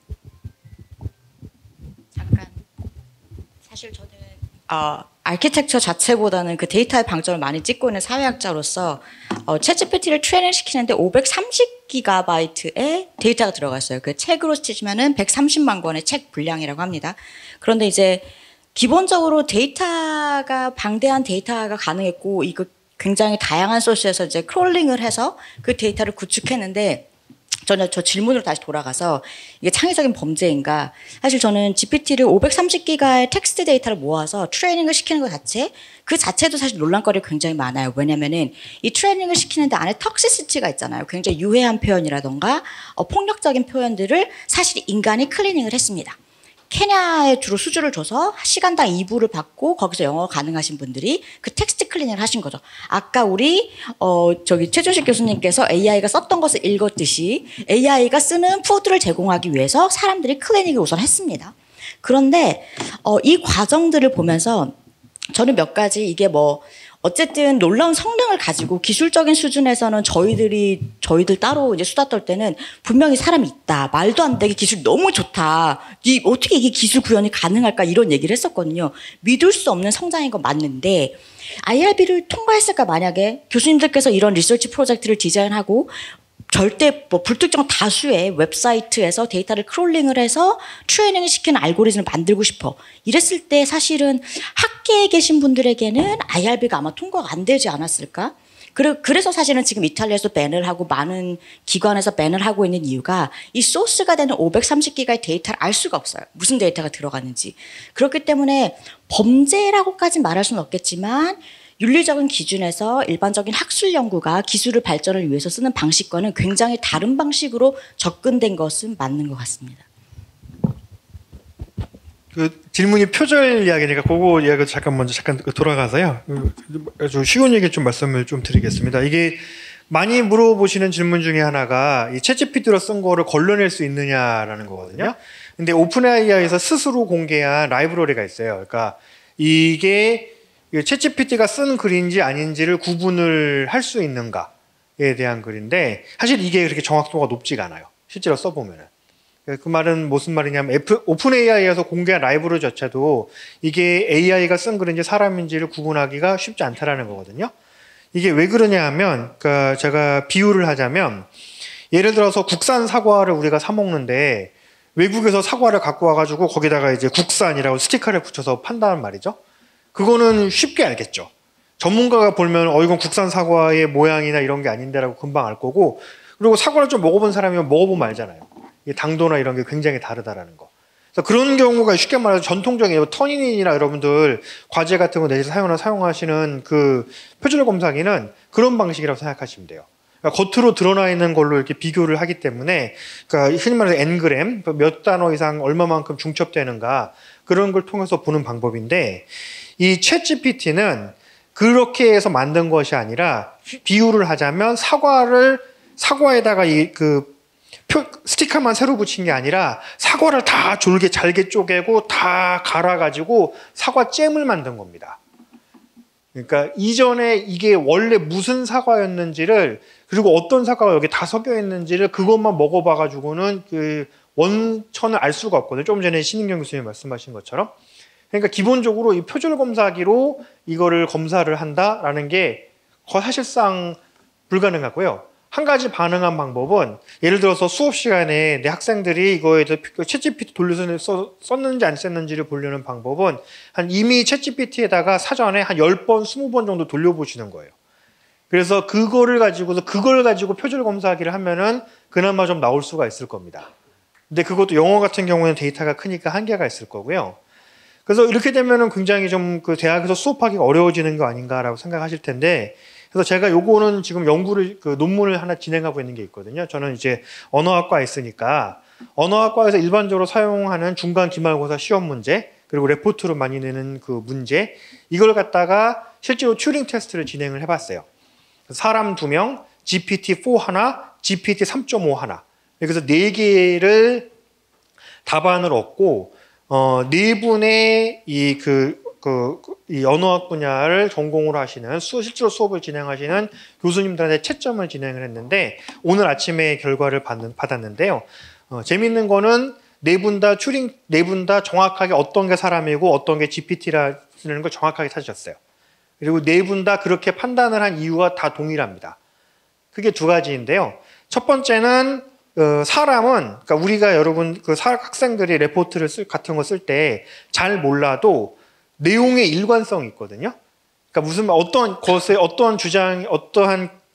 잠깐 사실 저는 아키텍처 자체보다는 그 데이터의 방점을 많이 찍고 있는 사회학자로서 챗GPT를 트레이닝 시키는데 530GB의 데이터가 들어갔어요. 그 책으로 치면은 130만 권의 책 분량이라고 합니다. 그런데 이제 기본적으로 데이터가 방대한 데이터가 가능했고 이거 굉장히 다양한 소스에서 이제 크롤링을 해서 그 데이터를 구축했는데 저는 저 질문으로 다시 돌아가서 이게 창의적인 범죄인가? 사실 저는 GPT를 530기가의 텍스트 데이터를 모아서 트레이닝을 시키는 것 자체, 그 자체도 사실 논란거리가 굉장히 많아요. 왜냐면은 이 트레이닝을 시키는데 안에 턱시시티가 있잖아요. 굉장히 유해한 표현이라던가 폭력적인 표현들을 사실 인간이 클리닝을 했습니다. 케냐에 주로 수주를 줘서 시간당 2부를 받고 거기서 영어 가능하신 분들이 그 텍스트 클리닝을 하신 거죠. 아까 우리 최준식 교수님께서 AI가 썼던 것을 읽었듯이 AI가 쓰는 푸드를 제공하기 위해서 사람들이 클리닝을 우선 했습니다. 그런데 이 과정들을 보면서 저는 몇 가지 이게 어쨌든 놀라운 성능을 가지고 기술적인 수준에서는 저희들 따로 이제 수다 떨 때는 분명히 사람이 있다. 말도 안 되게 기술 너무 좋다. 어떻게 이게 기술 구현이 가능할까 이런 얘기를 했었거든요. 믿을 수 없는 성장인 건 맞는데 IRB를 통과했을까 만약에 교수님들께서 이런 리서치 프로젝트를 디자인하고 절대 불특정 다수의 웹사이트에서 데이터를 크롤링을 해서 트레이닝을 시키는 알고리즘을 만들고 싶어. 이랬을 때 사실은 학계에 계신 분들에게는 IRB가 아마 통과가 안 되지 않았을까? 그래서 사실은 지금 이탈리아에서 밴을 하고 많은 기관에서 밴을 하고 있는 이유가 이 소스가 되는 530기가의 데이터를 알 수가 없어요. 무슨 데이터가 들어가는지. 그렇기 때문에 범죄라고까지 말할 수는 없겠지만 윤리적인 기준에서 일반적인 학술 연구가 기술의 발전을 위해서 쓰는 방식과는 굉장히 다른 방식으로 접근된 것은 맞는 것 같습니다. 그 질문이 표절 이야기니까 그거 이야기 잠깐 돌아가서요. 아주 쉬운 얘기 좀 말씀을 좀 드리겠습니다. 이게 많이 물어보시는 질문 중에 하나가 이 챗GPT로 쓴 거를 걸러낼 수 있느냐라는 거거든요. 근데 오픈AI에서 스스로 공개한 라이브러리가 있어요. 그러니까 이게 챗GPT가 쓴 글인지 아닌지를 구분을 할 수 있는가에 대한 글인데 사실 이게 그렇게 정확도가 높지가 않아요. 실제로 써보면은. 그 말은 무슨 말이냐면 오픈AI에서 공개한 라이브러리 자체도 이게 AI가 쓴 글인지 사람인지를 구분하기가 쉽지 않다라는 거거든요. 이게 왜 그러냐 하면 그러니까 제가 비유를 하자면 예를 들어서 국산 사과를 우리가 사 먹는데 외국에서 사과를 갖고 와가지고 거기다가 이제 국산이라고 스티커를 붙여서 판다는 말이죠. 그거는 쉽게 알겠죠. 전문가가 보면 이건 국산 사과의 모양이나 이런 게 아닌데라고 금방 알 거고, 그리고 사과를 좀 먹어본 사람이면 먹어보면 알잖아요. 당도나 이런 게 굉장히 다르다라는 거. 그래서 그런 경우가 쉽게 말해서 전통적인 터닝이나 여러분들 과제 같은 거 내에서 사용하시는 그 표절 검사기는 그런 방식이라고 생각하시면 돼요. 그러니까 겉으로 드러나 있는 걸로 이렇게 비교를 하기 때문에, 그러니까 흔히 말해서 N그램, 몇 단어 이상 얼마만큼 중첩되는가 그런 걸 통해서 보는 방법인데, 이 챗GPT는 그렇게 해서 만든 것이 아니라 비유를 하자면 사과에다가 스티커만 새로 붙인 게 아니라 사과를 다 졸게 잘게 쪼개고 다 갈아가지고 사과잼을 만든 겁니다. 그러니까 이전에 이게 원래 무슨 사과였는지를, 그리고 어떤 사과가 여기 다 섞여 있는지를 그것만 먹어봐가지고는 그 원천을 알 수가 없거든요. 조금 전에 신인경 교수님 말씀하신 것처럼. 그러니까 기본적으로 이 표절 검사기로 이거를 검사를 한다라는 게 사실상 불가능하고요. 한 가지 반응한 방법은 예를 들어서 수업 시간에 내 학생들이 이거에 대해서 챗GPT 돌려서 썼는지 안 썼는지를 보려는 방법은 이미 챗GPT에다가 사전에 한 10번, 20번 정도 돌려보시는 거예요. 그래서 그걸 가지고 표절 검사하기를 하면은 그나마 좀 나올 수가 있을 겁니다. 근데 그것도 영어 같은 경우에는 데이터가 크니까 한계가 있을 거고요. 그래서 이렇게 되면은 굉장히 좀 그 대학에서 수업하기가 어려워지는 거 아닌가라고 생각하실 텐데, 그래서 제가 요거는 지금 논문을 하나 진행하고 있는 게 있거든요. 저는 이제 언어학과에 있으니까 언어학과에서 일반적으로 사용하는 중간 기말고사 시험 문제, 그리고 레포트로 많이 내는 그 문제, 이걸 갖다가 실제로 튜링 테스트를 진행을 해봤어요. 사람 2명, GPT-4 하나, GPT 3.5 하나. 그래서 4개를 답안을 얻고, 4분의 이 언어학 분야를 전공으로 하시는 실제로 수업을 진행하시는 교수님들한테 채점을 진행을 했는데, 오늘 아침에 결과를 받았는데요. 재밌는 거는 4분 다 정확하게 어떤 게 사람이고 어떤 게 GPT라는 걸 정확하게 찾으셨어요. 그리고 4분 다 그렇게 판단을 한 이유가 다 동일합니다. 그게 2가지인데요. 첫 번째는 사람은, 그러니까 우리가 여러분 학생들이 레포트를 같은 거 쓸 때 잘 몰라도 내용의 일관성이 있거든요. 그러니까 어떤 것에 어떠한 주장이, 어떠한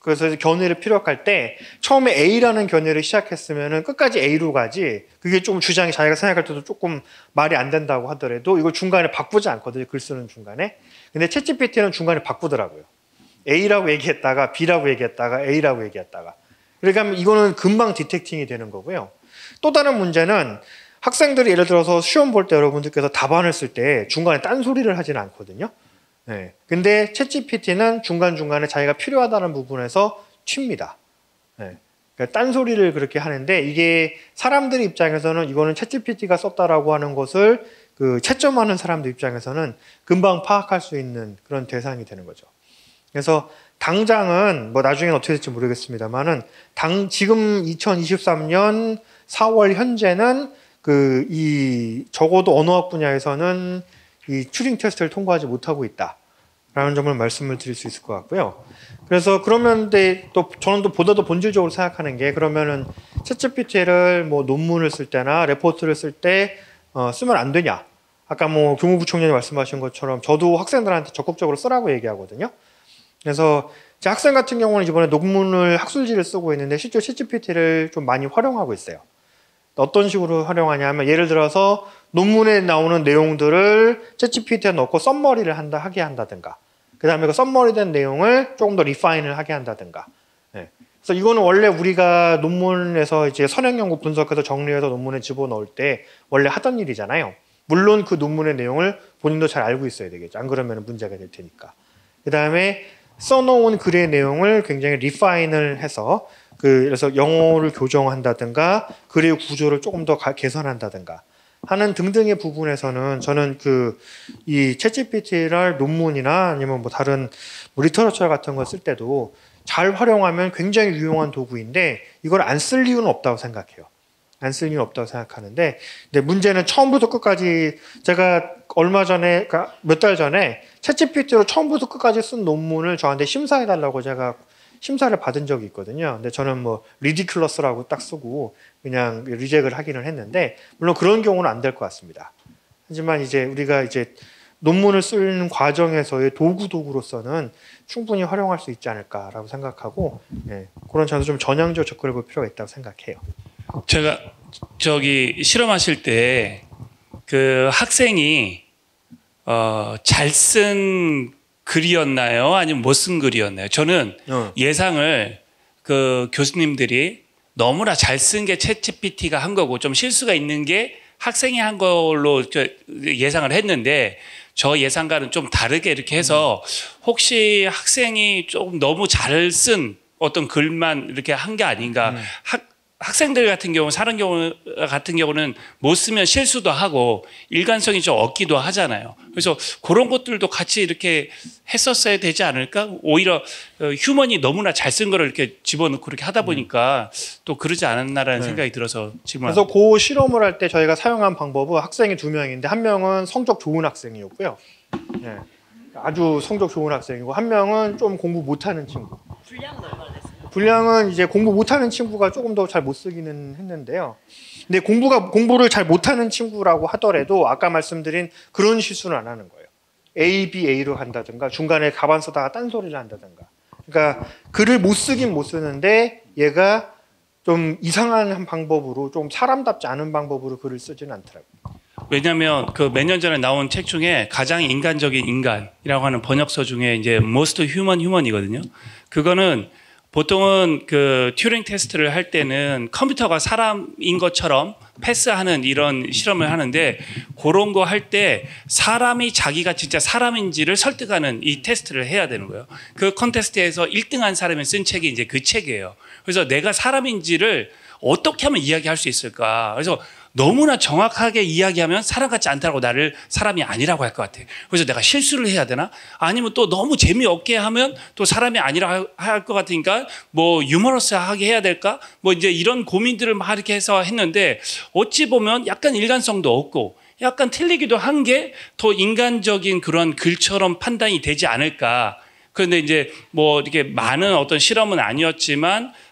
그래서 견해를 피력할 때 처음에 A라는 견해를 시작했으면은 끝까지 A로 가지, 그게 좀 주장이 자기가 생각할 때도 조금 말이 안 된다고 하더라도 이걸 중간에 바꾸지 않거든요. 글 쓰는 중간에. 근데 챗GPT는 중간에 바꾸더라고요. A라고 얘기했다가 B라고 얘기했다가 A라고 얘기했다가. 그러니까 이거는 금방 디텍팅이 되는 거고요. 또 다른 문제는 학생들이 예를 들어서 시험 볼 때 여러분들께서 답안을 쓸 때 중간에 딴소리를 하지는 않거든요. 네. 근데 챗GPT는 중간중간에 자기가 필요하다는 부분에서 튑니다. 네. 그러니까 딴소리를 그렇게 하는데, 이게 사람들 입장에서는 이거는 챗GPT가 썼다라고 하는 것을 그 채점하는 사람들 입장에서는 금방 파악할 수 있는 그런 대상이 되는 거죠. 그래서 당장은 뭐 나중에는 어떻게 될지 모르겠습니다만은 지금 2023년 4월 현재는 이 적어도 언어학 분야에서는 이 튜링 테스트를 통과하지 못하고 있다라는 점을 말씀을 드릴 수 있을 것 같고요. 그래서 그러면 또 저는 또 보다 더 본질적으로 생각하는 게, 그러면은 챗GPT를 뭐 논문을 쓸 때나 레포트를 쓸 때 쓰면 안 되냐? 아까 뭐 교무부 총장이 말씀하신 것처럼 저도 학생들한테 적극적으로 쓰라고 얘기하거든요. 그래서 제 학생 같은 경우는 이번에 논문을 학술지를 쓰고 있는데 실제 챗GPT를 좀 많이 활용하고 있어요. 어떤 식으로 활용하냐면, 예를 들어서 논문에 나오는 내용들을 챗GPT에 넣고 썸머리를 하게 한다든가, 그 다음에 그 썸머리된 내용을 조금 더 리파인을 하게 한다든가. 네. 그래서 이거는 원래 우리가 논문에서 이제 선행 연구 분석해서 정리해서 논문에 집어넣을 때 원래 하던 일이잖아요. 물론 그 논문의 내용을 본인도 잘 알고 있어야 되겠죠. 안 그러면 문제가 될 테니까. 그 다음에 써놓은 글의 내용을 굉장히 리파인을 해서 그래서 영어를 교정한다든가 글의 구조를 조금 더 개선한다든가 하는 등등의 부분에서는 저는 이 챗GPT를 논문이나 아니면 뭐 다른 뭐 리터러처 같은 거 쓸 때도 잘 활용하면 굉장히 유용한 도구인데, 이걸 안 쓸 이유는 없다고 생각해요. 안 쓸 이유는 없다고 생각하는데, 근데 문제는 처음부터 끝까지, 제가 얼마 전에, 그러니까 몇 달 전에 챗GPT로 처음부터 끝까지 쓴 논문을 저한테 심사해달라고 제가 심사를 받은 적이 있거든요. 근데 저는 뭐 리디큘러스라고 딱 쓰고 그냥 리젝을 하기는 했는데, 물론 그런 경우는 안 될 것 같습니다. 하지만 이제 우리가 이제 논문을 쓰는 과정에서의 도구로서는 충분히 활용할 수 있지 않을까라고 생각하고, 그런 점에서 좀 전향적으로 접근해 볼 필요가 있다고 생각해요. 제가 실험하실 때 그 학생이 잘 쓴 글이었나요? 아니면 못 쓴 글이었나요? 저는 예상을 그 교수님들이 너무나 잘 쓴 게 챗GPT가 한 거고 좀 실수가 있는 게 학생이 한 걸로 예상을 했는데, 저 예상과는 좀 다르게 이렇게 해서 혹시 학생이 좀 너무 잘 쓴 어떤 글만 이렇게 한 게 아닌가. 학생들 같은 경우, 사는 경우 같은 경우는 못 쓰면 실수도 하고 일관성이 좀 없기도 하잖아요. 그래서 그런 것들도 같이 이렇게 했었어야 되지 않을까? 오히려 휴먼이 너무나 잘 쓴 거를 이렇게 집어넣고 그렇게 하다 보니까 또 그러지 않았나라는 생각이 들어서 질문합니다. 그래서 그 실험을 할 때 저희가 사용한 방법은 학생이 2명인데, 한 명은 성적 좋은 학생이었고요. 네. 아주 성적 좋은 학생이고, 한 명은 좀 공부 못하는 친구. 분량은 얼마나 됐어요? 분량은 이제 공부 못하는 친구가 조금 더 잘 못 쓰기는 했는데요. 근데 공부를 잘 못하는 친구라고 하더라도 아까 말씀드린 그런 실수는 안 하는 거예요. A, B, A로 한다든가 중간에 가반 쓰다가 딴소리를 한다든가. 그러니까 글을 못 쓰긴 못 쓰는데 얘가 좀 이상한 방법으로, 좀 사람답지 않은 방법으로 글을 쓰지는 않더라고요. 왜냐하면 그 몇 년 전에 나온 책 중에 가장 인간적인 인간이라고 하는 번역서 중에 이제 Most Human이거든요. 그거는 보통은 그 튜링 테스트를 할 때는 컴퓨터가 사람인 것처럼 패스하는 이런 실험을 하는데, 그런 거 할 때 사람이 자기가 진짜 사람인지를 설득하는 이 테스트를 해야 되는 거예요. 그 컨테스트에서 1등한 사람이 쓴 책이 이제 그 책이에요. 그래서 내가 사람인지를 어떻게 하면 이야기할 수 있을까? 그래서 너무나 정확하게 이야기하면 사람 같지 않다고 나를 사람이 아니라고 할 것 같아. 그래서 내가 실수를 해야 되나? 아니면 또 너무 재미없게 하면 또 사람이 아니라고 할 것 같으니까 뭐 유머러스하게 해야 될까? 뭐 이제 이런 고민들을 막 이렇게 해서 했는데, 어찌 보면 약간 일관성도 없고 약간 틀리기도 한 게 더 인간적인 그런 글처럼 판단이 되지 않을까. 그런데 이제 뭐 이렇게 많은 어떤 실험은 아니었지만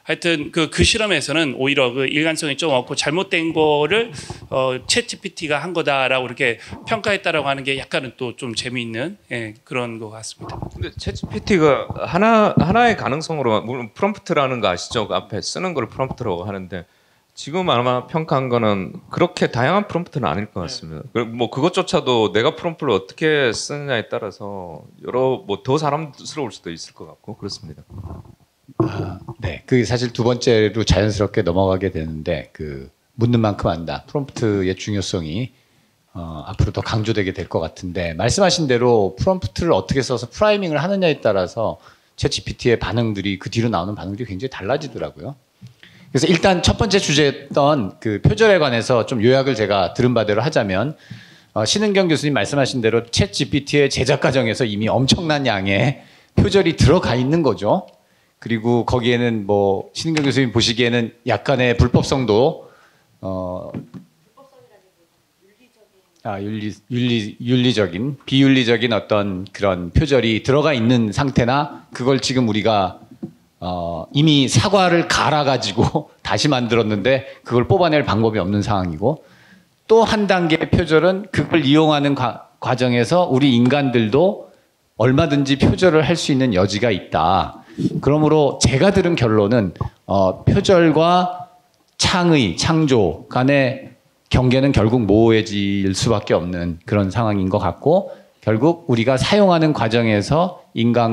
하여튼 그 실험에서는 오히려 그 일관성이 좀 없고 잘못된 거를 챗GPT가 한 거다라고 이렇게 평가했다라고 하는 게 약간은 또 좀 재미있는 그런 것 같습니다. 근데 챗GPT가 하나의 가능성으로 물론 프롬프트라는 거 아시죠? 그 앞에 쓰는 걸 프롬프트라고 하는데 지금 아마 평가한 거는 그렇게 다양한 프롬프트는 아닐 것 같습니다. 뭐 그것조차도 내가 프롬프트를 어떻게 쓰느냐에 따라서 여러 뭐 더 사람스러울 수도 있을 것 같고 그렇습니다. 네, 그 사실 두 번째로 자연스럽게 넘어가게 되는데 그 묻는 만큼 안다. 프롬프트의 중요성이 앞으로 더 강조되게 될 것 같은데 말씀하신 대로 프롬프트를 어떻게 써서 프라이밍을 하느냐에 따라서 챗GPT의 반응들이 그 뒤로 나오는 반응들이 굉장히 달라지더라고요. 그래서 일단 첫 번째 주제였던 그 표절에 관해서 좀 요약을 제가 들은 바대로 하자면 신은경 교수님 말씀하신 대로 챗GPT의 제작 과정에서 이미 엄청난 양의 표절이 들어가 있는 거죠. 그리고 거기에는 뭐 신은경 교수님 보시기에는 약간의 불법성도 윤리적인 비윤리적인 어떤 그런 표절이 들어가 있는 상태나 그걸 지금 우리가 이미 사과를 갈아가지고 다시 만들었는데 그걸 뽑아낼 방법이 없는 상황이고 또 한 단계의 표절은 그걸 이용하는 과정에서 우리 인간들도 얼마든지 표절을 할 수 있는 여지가 있다. 그러므로 제가 들은 결론은 표절과 창의, 창조 간의 경계는 결국 모호해질 수밖에 없는 그런 상황인 것 같고 결국 우리가 사용하는 과정에서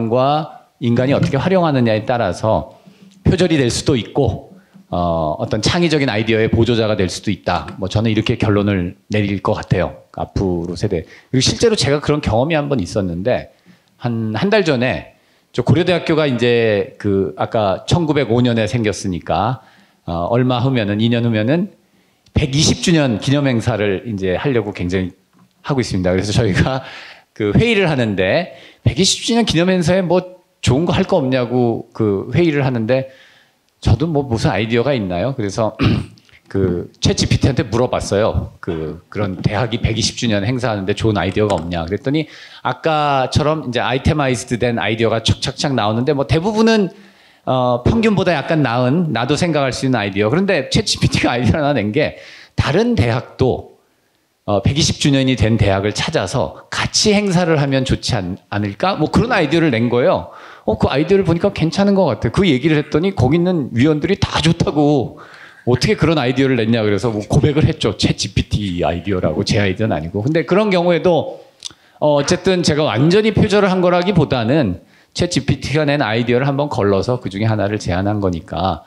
인간이 어떻게 활용하느냐에 따라서 표절이 될 수도 있고 어떤 창의적인 아이디어의 보조자가 될 수도 있다. 뭐 저는 이렇게 결론을 내릴 것 같아요. 앞으로 세대. 그리고 실제로 제가 그런 경험이 한 번 있었는데 한 달 전에 저 고려대학교가 이제 그 아까 1905년에 생겼으니까 얼마 후면은 2년 후면은 120주년 기념 행사를 이제 하려고 굉장히 하고 있습니다. 그래서 저희가 그 회의를 하는데 120주년 기념 행사에 뭐 좋은 거 할 거 없냐고 그 회의를 하는데 저도 뭐 무슨 아이디어가 있나요? 그래서 그 챗GPT한테 물어봤어요. 그런 대학이 120주년 행사하는데 좋은 아이디어가 없냐? 그랬더니 아까처럼 이제 아이테마이즈드 된 아이디어가 착착착 나오는데 뭐 대부분은 평균보다 약간 나은 나도 생각할 수 있는 아이디어. 그런데 챗GPT가 아이디어를 하나 낸 게 다른 대학도 120주년이 된 대학을 찾아서 같이 행사를 하면 좋지 않을까? 뭐 그런 아이디어를 낸 거예요. 그 아이디어를 보니까 괜찮은 것 같아요. 그 얘기를 했더니 거기 있는 위원들이 다 좋다고 어떻게 그런 아이디어를 냈냐 그래서 뭐 고백을 했죠. 챗GPT 아이디어라고 제 아이디어는 아니고. 근데 그런 경우에도 어쨌든 제가 완전히 표절을 한 거라기보다는 챗GPT가 낸 아이디어를 한번 걸러서 그 중에 하나를 제안한 거니까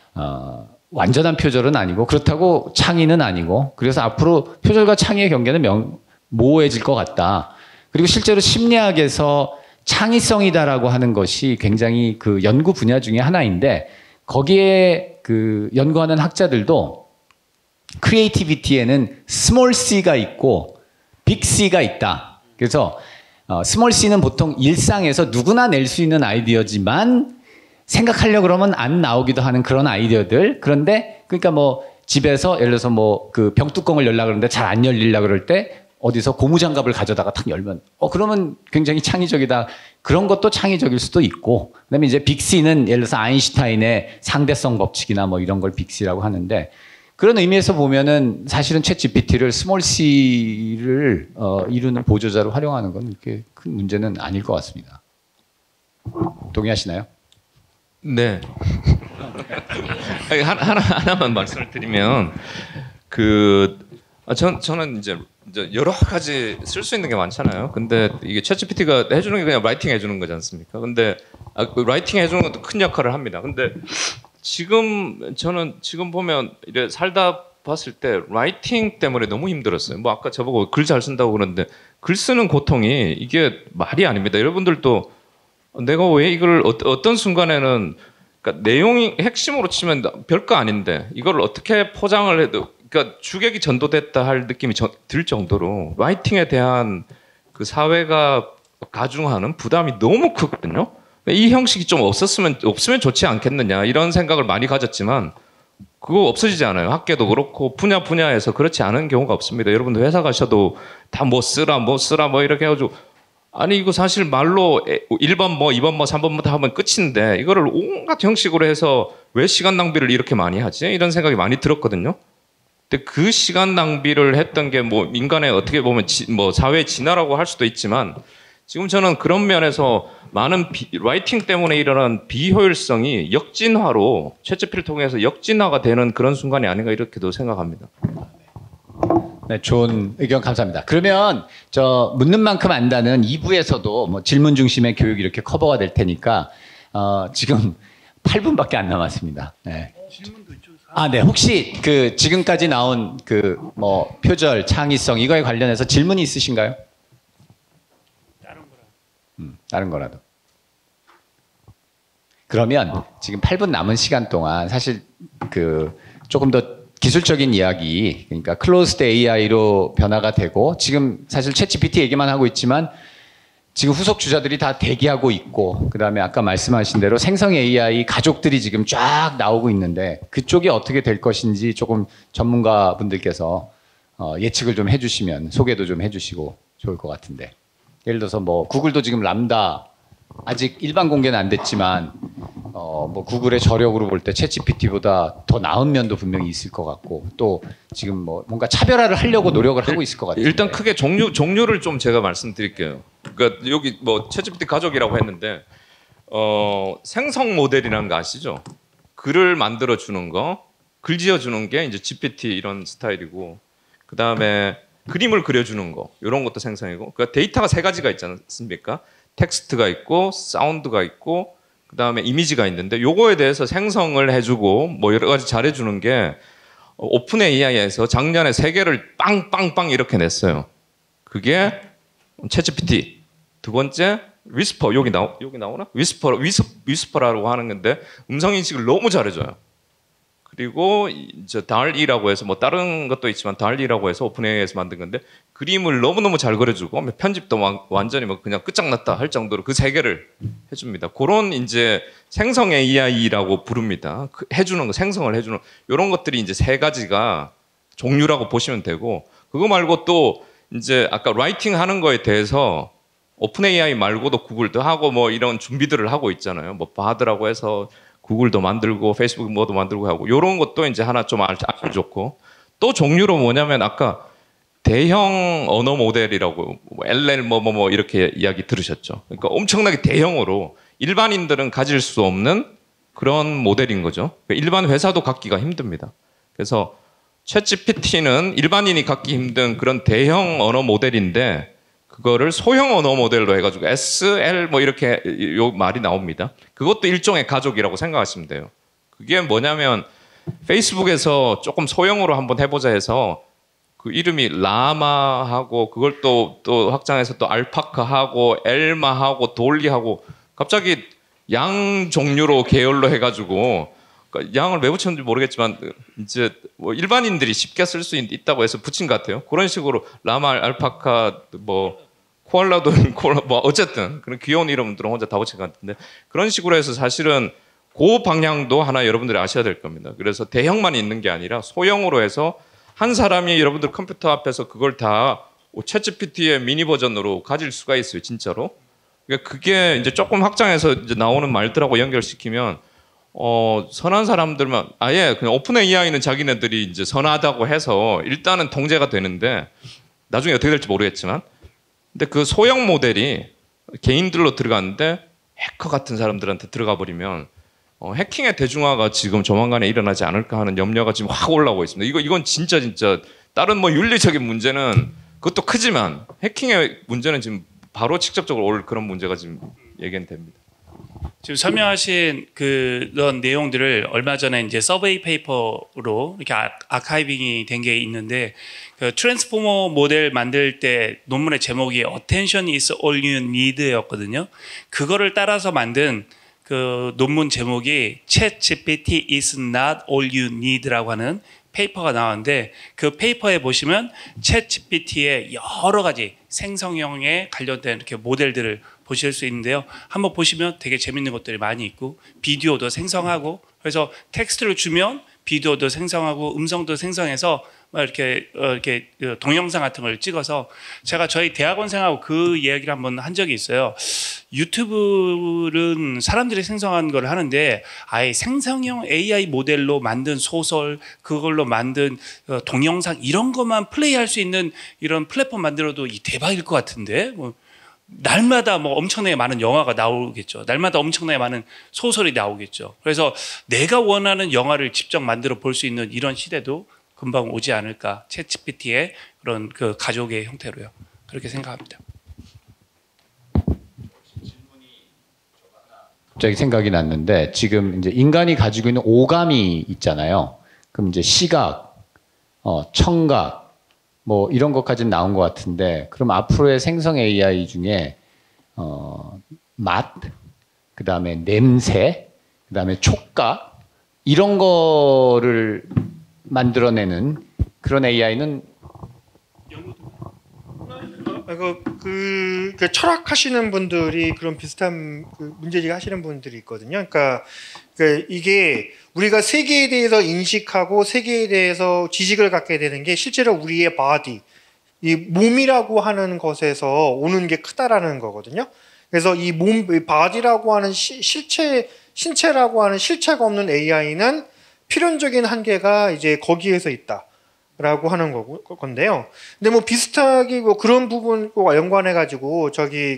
완전한 표절은 아니고 그렇다고 창의는 아니고 그래서 앞으로 표절과 창의의 경계는 모호해질 것 같다. 그리고 실제로 심리학에서 창의성이다라고 하는 것이 굉장히 그 연구 분야 중에 하나인데 거기에 그 연구하는 학자들도 크리에이티비티에는 스몰 c가 있고 빅 C가 있다. 그래서 스몰 c는 보통 일상에서 누구나 낼 수 있는 아이디어지만 생각하려고 그러면 안 나오기도 하는 그런 아이디어들. 그런데 그러니까 뭐 집에서 예를 들어서 뭐 그 병뚜껑을 열려고 그러는데 잘 안 열리려고 그럴 때 어디서 고무장갑을 가져다가 탁 열면 그러면 굉장히 창의적이다. 그런 것도 창의적일 수도 있고 그다음에 이제 빅C는 예를 들어서 아인슈타인의 상대성 법칙이나 뭐 이런 걸 빅C라고 하는데 그런 의미에서 보면은 사실은 챗GPT를 스몰 C를 이루는 보조자로 활용하는 건 그렇게 큰 문제는 아닐 것 같습니다. 동의하시나요? 네. 하나만 말씀을 드리면 저는 이제 여러 가지 쓸 수 있는 게 많잖아요. 근데 이게 챗GPT가 해주는 게 그냥 라이팅 해주는 거지 않습니까? 근데 라이팅 해주는 것도 큰 역할을 합니다. 근데 저는 지금 보면 이래 살다 봤을 때 라이팅 때문에 너무 힘들었어요. 뭐 아까 저보고 글 잘 쓴다고 그러는데 글 쓰는 고통이 이게 말이 아닙니다. 여러분들도 내가 왜 이걸 어떤 순간에는 그러니까 내용이 핵심으로 치면 별거 아닌데 이걸 어떻게 포장을 해도 그러니까 주객이 전도됐다 할 느낌이 들 정도로 라이팅에 대한 그 사회가 가중하는 부담이 너무 크거든요. 이 형식이 좀 없으면 좋지 않겠느냐 이런 생각을 많이 가졌지만 그거 없어지지 않아요. 학계도 그렇고 분야에서 그렇지 않은 경우가 없습니다. 여러분들 회사 가셔도 다 뭐 쓰라 뭐 이렇게 해가지고 아니 이거 사실 말로 1번 뭐 2번 뭐 3번 뭐 하면 끝인데 이거를 온갖 형식으로 해서 왜 시간 낭비를 이렇게 많이 하지? 이런 생각이 많이 들었거든요. 근데 그 시간 낭비를 했던 게 뭐 인간의 어떻게 보면 뭐 사회 진화라고 할 수도 있지만 지금 저는 그런 면에서 많은 라이팅 때문에 일어난 비효율성이 역진화로 챗GPT를 통해서 역진화가 되는 그런 순간이 아닌가 이렇게도 생각합니다. 네, 좋은 의견 감사합니다. 그러면 저 묻는 만큼 안다는 2부에서도 뭐 질문 중심의 교육 이렇게 커버가 될 테니까 지금 8분밖에 안 남았습니다. 네. 아, 네. 혹시 그 지금까지 나온 그 뭐 표절, 창의성 이거에 관련해서 질문이 있으신가요? 다른 거라도. 그러면 지금 8분 남은 시간 동안 사실 그 조금 더 기술적인 이야기, 그러니까 클로즈드 AI로 변화가 되고 지금 사실 챗GPT 얘기만 하고 있지만 지금 후속 주자들이 다 대기하고 있고 그다음에 아까 말씀하신 대로 생성 AI 가족들이 지금 쫙 나오고 있는데 그쪽이 어떻게 될 것인지 조금 전문가분들께서 예측을 좀 해주시면 소개도 좀 해주시고 좋을 것 같은데 예를 들어서 뭐 구글도 지금 람다 아직 일반 공개는 안 됐지만 뭐 구글의 저력으로 볼 때 챗GPT보다 더 나은 면도 분명히 있을 것 같고 또 지금 뭐 뭔가 차별화를 하려고 노력을 하고 있을 것 같아요. 일단 크게 종류를 좀 제가 말씀드릴게요. 그러니까 여기 뭐 챗GPT 가족이라고 했는데 생성 모델이라는 거 아시죠? 글을 만들어 주는 거, 글 지어 주는 게 이제 GPT 이런 스타일이고 그 다음에 그림을 그려 주는 거 이런 것도 생성이고 그러니까 데이터가 세 가지가 있지 않습니까? 텍스트가 있고 사운드가 있고 그 다음에 이미지가 있는데 요거에 대해서 생성을 해주고 뭐 여러 가지 잘해주는 게 오픈 AI에서 작년에 3개를 빵빵빵 이렇게 냈어요. 그게 챗GPT 두 번째 위스퍼 여기 나오나? 위스퍼라고 하는 건데 음성 인식을 너무 잘해줘요. 그리고 이제 달이라고 해서 뭐 다른 것도 있지만 달이라고 해서 오픈 AI에서 만든 건데 그림을 너무너무 잘 그려주고 편집도 완전히 뭐 그냥 끝장났다 할 정도로 그 3개를 해줍니다. 그런 이제 생성 AI라고 부릅니다. 해주는 거, 생성을 해주는 이런 것들이 이제 3가지가 종류라고 보시면 되고 그거 말고 또 이제 아까 라이팅 하는 거에 대해서 오픈 AI 말고도 구글도 하고 뭐 이런 준비들을 하고 있잖아요. 뭐 바드라고 해서 구글도 만들고 페이스북 뭐도 만들고 하고 이런 것도 이제 하나 좀 알면 좋고 또 종류로 뭐냐면 아까 대형 언어 모델이라고 LL 뭐 이렇게 이야기 들으셨죠. 그러니까 엄청나게 대형으로 일반인들은 가질 수 없는 그런 모델인 거죠. 일반 회사도 갖기가 힘듭니다. 그래서 챗GPT는 일반인이 갖기 힘든 그런 대형 언어 모델인데 그거를 소형 언어 모델로 해가지고 SL 뭐 이렇게 요 말이 나옵니다. 그것도 일종의 가족이라고 생각하시면 돼요. 그게 뭐냐면 페이스북에서 조금 소형으로 한번 해보자 해서 그 이름이 라마하고 그걸 또 확장해서 또 알파카하고 엘마하고 돌리하고 갑자기 양 종류로 계열로 해가지고 그러니까 양을 왜 붙였는지 모르겠지만 이제 뭐 일반인들이 쉽게 쓸 수 있다고 해서 붙인 것 같아요. 그런 식으로 라마, 알파카, 뭐 코알라도 뭐 어쨌든 그런 귀여운 이름들은 혼자 다 붙인 것 같은데 그런 식으로 해서 사실은 그 방향도 하나 여러분들이 아셔야 될 겁니다. 그래서 대형만 있는 게 아니라 소형으로 해서 한 사람이 여러분들 컴퓨터 앞에서 그걸 다 챗GPT의 미니 버전으로 가질 수가 있어요, 진짜로. 그러니까 그게 이제 조금 확장해서 이제 나오는 말들하고 연결시키면 선한 사람들만 아예 그냥 오픈 AI는 자기네들이 이제 선하다고 해서 일단은 통제가 되는데 나중에 어떻게 될지 모르겠지만 근데 그 소형 모델이 개인들로 들어갔는데 해커 같은 사람들한테 들어가 버리면 해킹의 대중화가 지금 조만간에 일어나지 않을까 하는 염려가 지금 확 올라오고 있습니다. 이건 진짜 다른 뭐 윤리적인 문제는 그것도 크지만 해킹의 문제는 지금 바로 직접적으로 올 그런 문제가 지금 예견 됩니다. 지금 설명하신 그런 내용들을 얼마 전에 이제 서베이 페이퍼로 이렇게 아카이빙이 된 게 있는데 그 트랜스포머 모델 만들 때 논문의 제목이 Attention is all you need였거든요. 그거를 따라서 만든 그 논문 제목이 ChatGPT is not all you need라고 하는 페이퍼가 나왔는데 그 페이퍼에 보시면 챗GPT의 여러 가지 생성형에 관련된 이렇게 모델들을 보실 수 있는데요. 한번 보시면 되게 재밌는 것들이 많이 있고 비디오도 생성하고 그래서 텍스트를 주면 비디오도 생성하고 음성도 생성해서 막 이렇게 동영상 같은 걸 찍어서 제가 저희 대학원생하고 그 이야기를 한번 한 적이 있어요. 유튜브는 사람들이 생성한 걸 하는데 아예 생성형 AI 모델로 만든 소설, 그걸로 만든 동영상 이런 것만 플레이할 수 있는 이런 플랫폼 만들어도 이 대박일 것 같은데 뭐 날마다 뭐 엄청나게 많은 영화가 나오겠죠. 날마다 엄청나게 많은 소설이 나오겠죠. 그래서 내가 원하는 영화를 직접 만들어 볼 수 있는 이런 시대도 금방 오지 않을까. 챗GPT의 그런 그 가족의 형태로요. 그렇게 생각합니다. 갑자기 생각이 났는데 지금 이제 인간이 가지고 있는 오감이 있잖아요. 그럼 이제 시각, 청각 뭐 이런 것까지는 나온 것 같은데 그럼 앞으로의 생성 AI 중에 맛, 그다음에 냄새, 그다음에 촉각 이런 거를 만들어내는 그런 AI는 그 철학하시는 분들이 그런 비슷한 그 문제제기 하시는 분들이 있거든요. 그러니까 이게 우리가 세계에 대해서 인식하고 세계에 대해서 지식을 갖게 되는 게 실제로 우리의 바디, 이 몸이라고 하는 것에서 오는 게 크다라는 거거든요. 그래서 이 몸, 바디라고 하는 신체라고 하는 실체가 없는 AI는 필연적인 한계가 이제 거기에서 있다. 라고 하는 건데요. 근데 뭐 비슷하게 뭐 그런 부분과 연관해 가지고 저기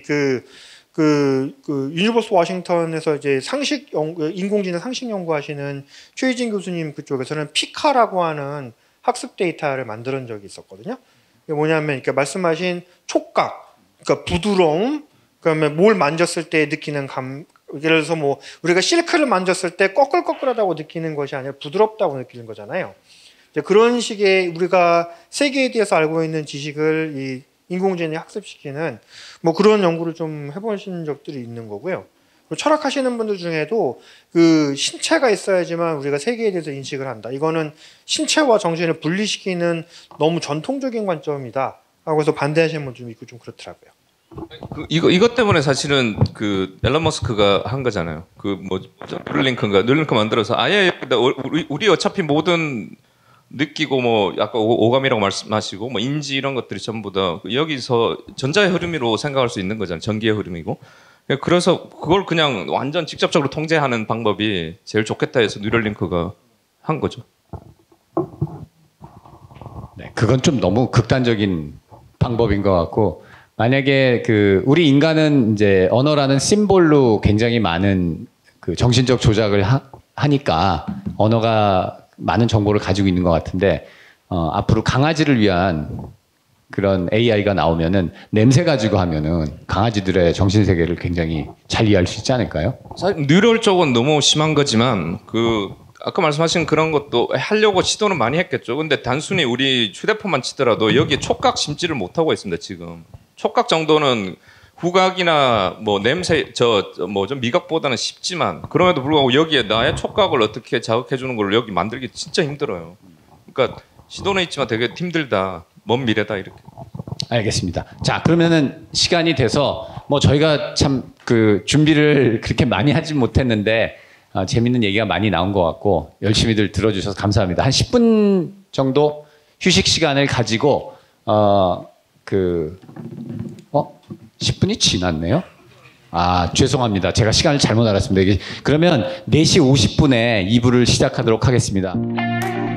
유니버스 워싱턴에서 이제 인공지능 상식 연구하시는 최희진 교수님 그쪽에서는 피카라고 하는 학습 데이터를 만드는 적이 있었거든요. 이게 뭐냐면 이렇게 말씀하신 촉각, 그러니까 부드러움, 그다음에 뭘 만졌을 때 느끼는 예를 들어서 뭐 우리가 실크를 만졌을 때 꺼끌꺼끌하다고 느끼는 것이 아니라 부드럽다고 느끼는 거잖아요. 그런 식의 우리가 세계에 대해서 알고 있는 지식을 이 인공지능에 학습시키는 뭐 그런 연구를 좀 해보신 적들이 있는 거고요. 철학하시는 분들 중에도 그 신체가 있어야지만 우리가 세계에 대해서 인식을 한다. 이거는 신체와 정신을 분리시키는 너무 전통적인 관점이다. 하고 해서 반대하시는 분들 좀 있고 좀 그렇더라고요. 이것 때문에 사실은 그 앨런 머스크가 한 거잖아요. 그 뭐 뉴럴링크 만들어서 아예 우리 어차피 모든 느끼고 뭐 아까 오감이라고 말씀하시고 뭐 인지 이런 것들이 전부 다 여기서 전자의 흐름으로 생각할 수 있는 거잖아요. 전기의 흐름이고. 그래서 그걸 그냥 완전 직접적으로 통제하는 방법이 제일 좋겠다 해서 뉴럴링크가 한 거죠. 네, 그건 좀 너무 극단적인 방법인 것 같고 만약에 우리 인간은 이제 언어라는 심볼로 굉장히 많은 그 정신적 조작을 하니까 언어가 많은 정보를 가지고 있는 것 같은데 앞으로 강아지를 위한 그런 AI가 나오면은 냄새 가지고 하면은 강아지들의 정신 세계를 굉장히 잘 이해할 수 있지 않을까요? 사실 뉴럴 쪽은 너무 심한 거지만 아까 말씀하신 그런 것도 하려고 시도는 많이 했겠죠. 근데 단순히 우리 휴대폰만 치더라도 여기에 촉각 심지를 못 하고 있습니다. 지금 촉각 정도는 후각이나 뭐 냄새 좀 미각보다는 쉽지만 그럼에도 불구하고 여기에 나의 촉각을 어떻게 자극해 주는 걸 여기 만들기 진짜 힘들어요. 그러니까 시도는 있지만 되게 힘들다. 먼 미래다 이렇게. 알겠습니다. 자, 그러면은 시간이 돼서 뭐 저희가 참 준비를 그렇게 많이 하지 못했는데 재밌는 얘기가 많이 나온 것 같고 열심히들 들어주셔서 감사합니다. 한 10분 정도 휴식 시간을 가지고 10분이 지났네요. 죄송합니다. 제가 시간을 잘못 알았습니다. 그러면 4시 50분에 2부를 시작하도록 하겠습니다.